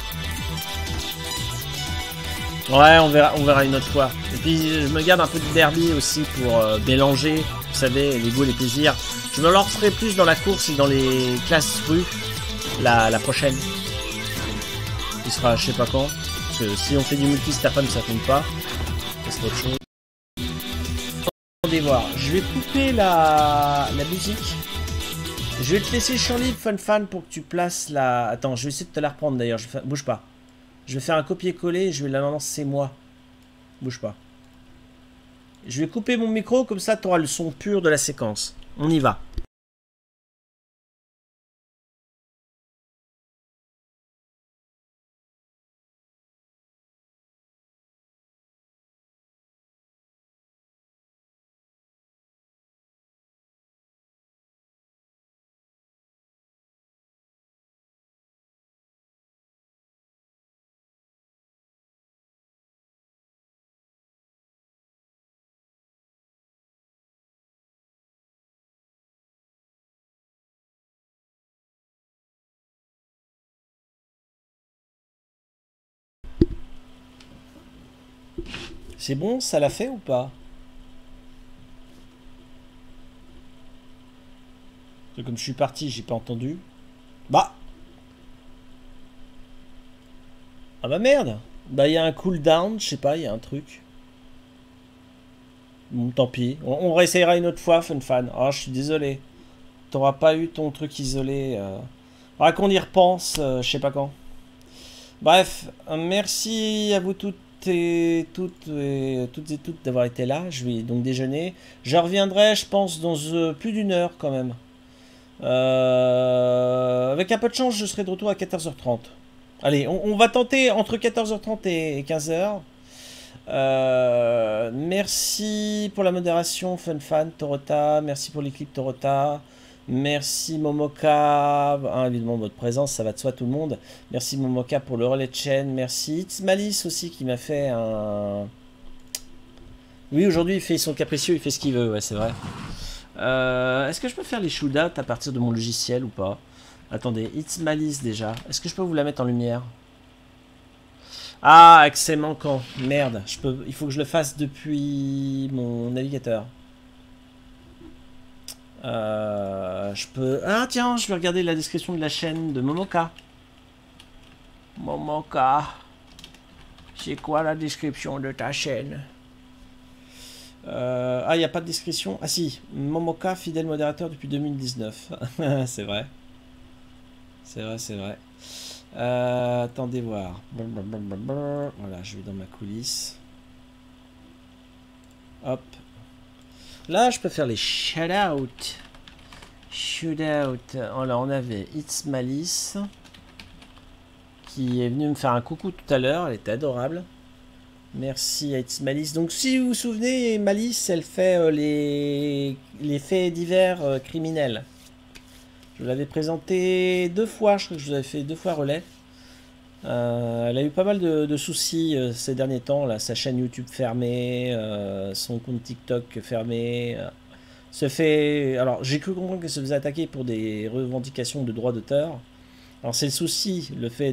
Ouais, on verra, on verra une autre fois. Et puis, je me garde un peu de derby aussi pour euh, mélanger, vous savez, les goûts et les plaisirs. Je me lancerai plus dans la course et dans les classes rues la, la prochaine. Qui sera, je sais pas quand. Parce que si on fait du multi cet après-midi, ça compte pas. C'est autre chose. Attendez voir. Je vais couper la, la musique. Je vais te laisser champ libre, Fun Fan, pour que tu places la... Attends, je vais essayer de te la reprendre d'ailleurs. Je fais... Bouge pas. Je vais faire un copier-coller et je vais la lancer moi. Bouge pas. Je vais couper mon micro, comme ça tu auras le son pur de la séquence. On y va. C'est bon, ça l'a fait ou pas? Comme je suis parti, j'ai pas entendu. Bah. Ah bah merde. Bah il y a un cooldown, je sais pas, il y a un truc. Bon, tant pis. On, on réessayera une autre fois, Fun Fan. Ah, je suis désolé. T'auras pas eu ton truc isolé. Euh... Faudra qu'on y repense, euh, je sais pas quand. Bref, euh, merci à vous toutes et toutes et toutes et toutes d'avoir été là. Je vais donc déjeuner. Je reviendrai, je pense, dans euh, plus d'une heure quand même. Euh, avec un peu de chance, je serai de retour à quatorze heures trente. Allez, on, on va tenter entre quatorze heures trente et quinze heures. Euh, merci pour la modération, Fun Fan, Torota. Merci pour l'équipe Torota. Merci Momoka. Hein, évidemment, votre présence, ça va de soi tout le monde. Merci Momoka pour le relais de chaîne. Merci It's Malice aussi qui m'a fait un... Oui, aujourd'hui, il fait son capricieux, il fait ce qu'il veut, ouais, c'est vrai. Euh, Est-ce que je peux faire les shootouts à partir de mon logiciel ou pas? Attendez, It's Malice déjà. Est-ce que je peux vous la mettre en lumière? Ah, accès manquant. Merde, je peux... il faut que je le fasse depuis mon navigateur. Euh, je peux... Ah tiens, je vais regarder la description de la chaîne de Momoka. Momoka. C'est quoi la description de ta chaîne? euh, Ah, il n'y a pas de description. Ah si, Momoka, fidèle modérateur depuis deux mille dix-neuf. C'est vrai. C'est vrai, c'est vrai. Euh, attendez voir. Voilà, je vais dans ma coulisse. Hop. Là, je peux faire les shout-out. Shout-out. Alors, on avait It's Malice qui est venu me faire un coucou tout à l'heure. Elle était adorable. Merci à It's Malice. Donc, si vous vous souvenez, Malice, elle fait euh, les... les faits divers euh, criminels. Je l'avais présenté deux fois. Je crois que je vous avais fait deux fois relais. Euh, elle a eu pas mal de, de soucis euh, ces derniers temps. Là, sa chaîne YouTube fermée, euh, son compte TikTok fermé. Euh, se fait. Alors, j'ai cru comprendre qu'elle se faisait attaquer pour des revendications de droits d'auteur. Alors, c'est le souci, le fait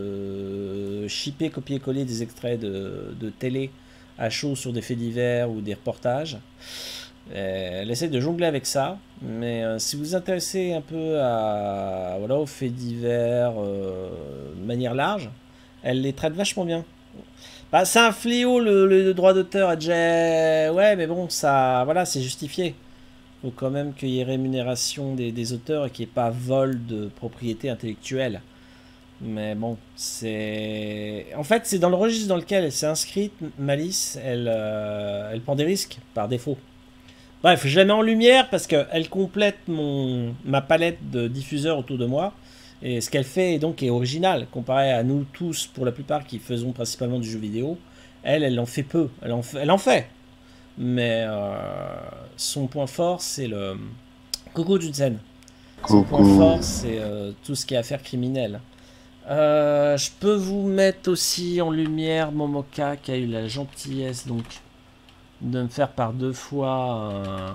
de shipper, copier-coller des extraits de, de télé à chaud sur des faits divers ou des reportages. Elle essaie de jongler avec ça, mais euh, si vous vous intéressez un peu à, voilà, aux faits divers euh, de manière large, elle les traite vachement bien. Bah, c'est un fléau le, le droit d'auteur. Ouais, mais bon, ça, voilà, c'est justifié. Il faut quand même qu'il y ait rémunération des, des auteurs et qu'il n'y ait pas vol de propriété intellectuelle. Mais bon, c'est... En fait, c'est dans le registre dans lequel elle s'est inscrite, Malice, elle, euh, elle prend des risques par défaut. Bref, je la mets en lumière parce qu'elle complète mon, ma palette de diffuseurs autour de moi. Et ce qu'elle fait donc est original comparé à nous tous, pour la plupart, qui faisons principalement du jeu vidéo. Elle, elle en fait peu. Elle en fait. Elle en fait. Mais euh, son point fort, c'est le... Coucou Junsen. Son point fort, c'est euh, tout ce qui est affaires criminelles. Euh, je peux vous mettre aussi en lumière Momoka qui a eu la gentillesse donc de me faire par deux fois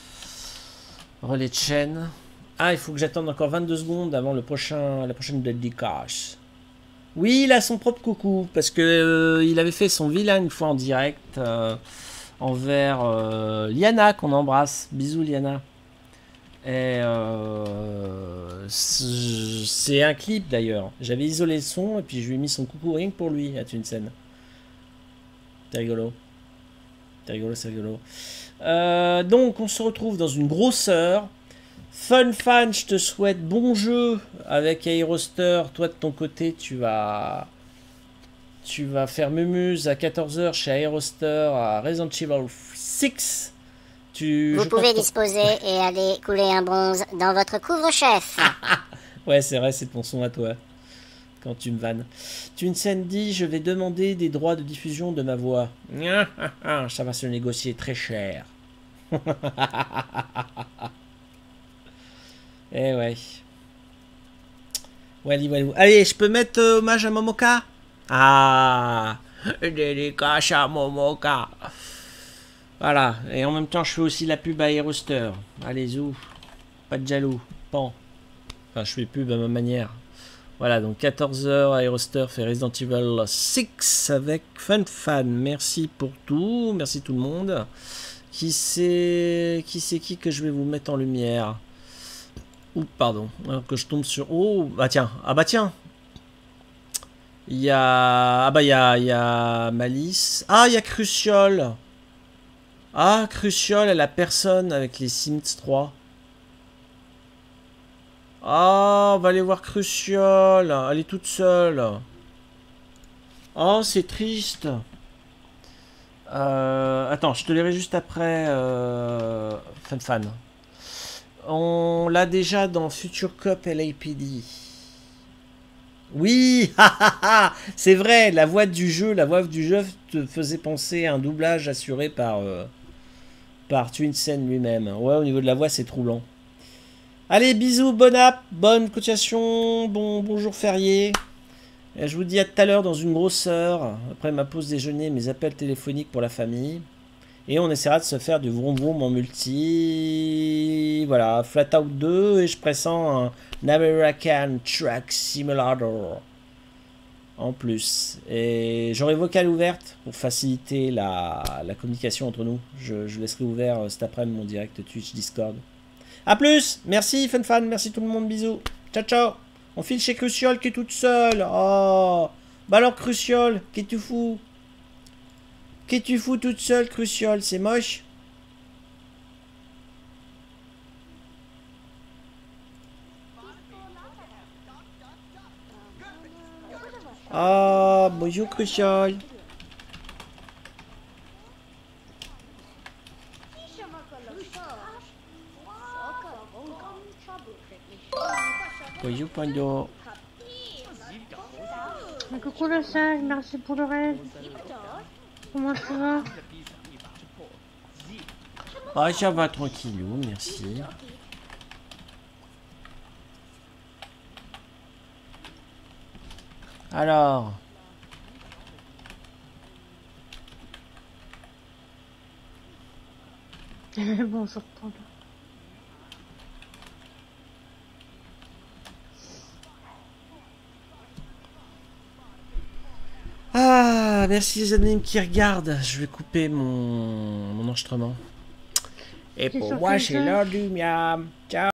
un relais de chaîne. Ah, il faut que j'attende encore vingt-deux secondes avant le prochain, la prochaine dédicace. Oui, il a son propre coucou, parce que euh, il avait fait son vilain une fois en direct euh, envers euh, Liana, qu'on embrasse. Bisous Liana. Et euh, c'est un clip d'ailleurs. J'avais isolé le son et puis je lui ai mis son coucou rien que pour lui à Tunsen. C'est rigolo. C'est rigolo, c'est rigolo. Euh, donc, on se retrouve dans une grosse heure. Fun Fan, je te souhaite bon jeu avec Aeroster. Toi, de ton côté, tu vas... Tu vas faire mumuse à quatorze heures chez Aeroster à Resident Evil six. Tu... Vous pouvez disposer et aller couler un bronze dans votre couvre-chef. Ouais, c'est vrai, c'est ton son à toi. Quand tu me vannes. Tunsen dit, je vais demander des droits de diffusion de ma voix. Ça va se négocier très cher. Eh ouais. Wally, wally. Allez, je peux mettre euh, hommage à Momoka? Ah, dédicace à Momoka. Voilà, et en même temps, je fais aussi la pub à Aeroster. Allez, zou. Pas de jaloux. Pan. Enfin, je fais pub à ma manière. Voilà, donc quatorze heures, Aeroster fait Resident Evil six avec Fun Fan. Merci pour tout, merci tout le monde. Qui c'est qui c'est qui que je vais vous mettre en lumière? Ouh, pardon, alors que je tombe sur... Oh, bah tiens, ah bah tiens. Il y a... Ah bah il y a, il y a Malice. Ah, il y a Crucial. Ah, Crucial, elle a personne avec les Sims trois. Ah, on va aller voir Crucial. Elle est toute seule. Oh, c'est triste. Euh, attends, je te lirai juste après. Euh, Fun Fan. On l'a déjà dans Future Cop L A P D. Oui, c'est vrai. La voix du jeu, la voix du jeu te faisait penser à un doublage assuré par euh, par Twinsen lui-même. Ouais, au niveau de la voix, c'est troublant. Allez, bisous, bonne app, bonne cotisation, bon bonjour férié. Et je vous dis à tout à l'heure dans une grosse heure, après ma pause déjeuner, mes appels téléphoniques pour la famille. Et on essaiera de se faire du vroom vroom en multi. Voilà, Flatout deux et je pressens un American Truck Simulator en plus. Et j'aurai vocal ouverte pour faciliter la, la communication entre nous. Je, je laisserai ouvert cet après-midi mon direct Twitch, Discord. A plus, merci FunFan, merci tout le monde, bisous. Ciao ciao. On file chez Crucial qui est toute seule. Oh, Bah alors, Cruciole, qu'est-ce que tu fous? Qu'est-ce que tu fous toute seule, Cruciole? C'est moche. Ah, bonjour, Cruciole. Bonjour, Pando. Coucou le sage, merci pour le rêve. Comment tu vas? Ah, ça va tranquillou, merci. Alors. Bon, je reprends là. Ah, merci les anonymes qui regardent. Je vais couper mon, mon enregistrement. Et C'est pour sur moi, quelle c'est chaîne? l'heure du miam. Ciao.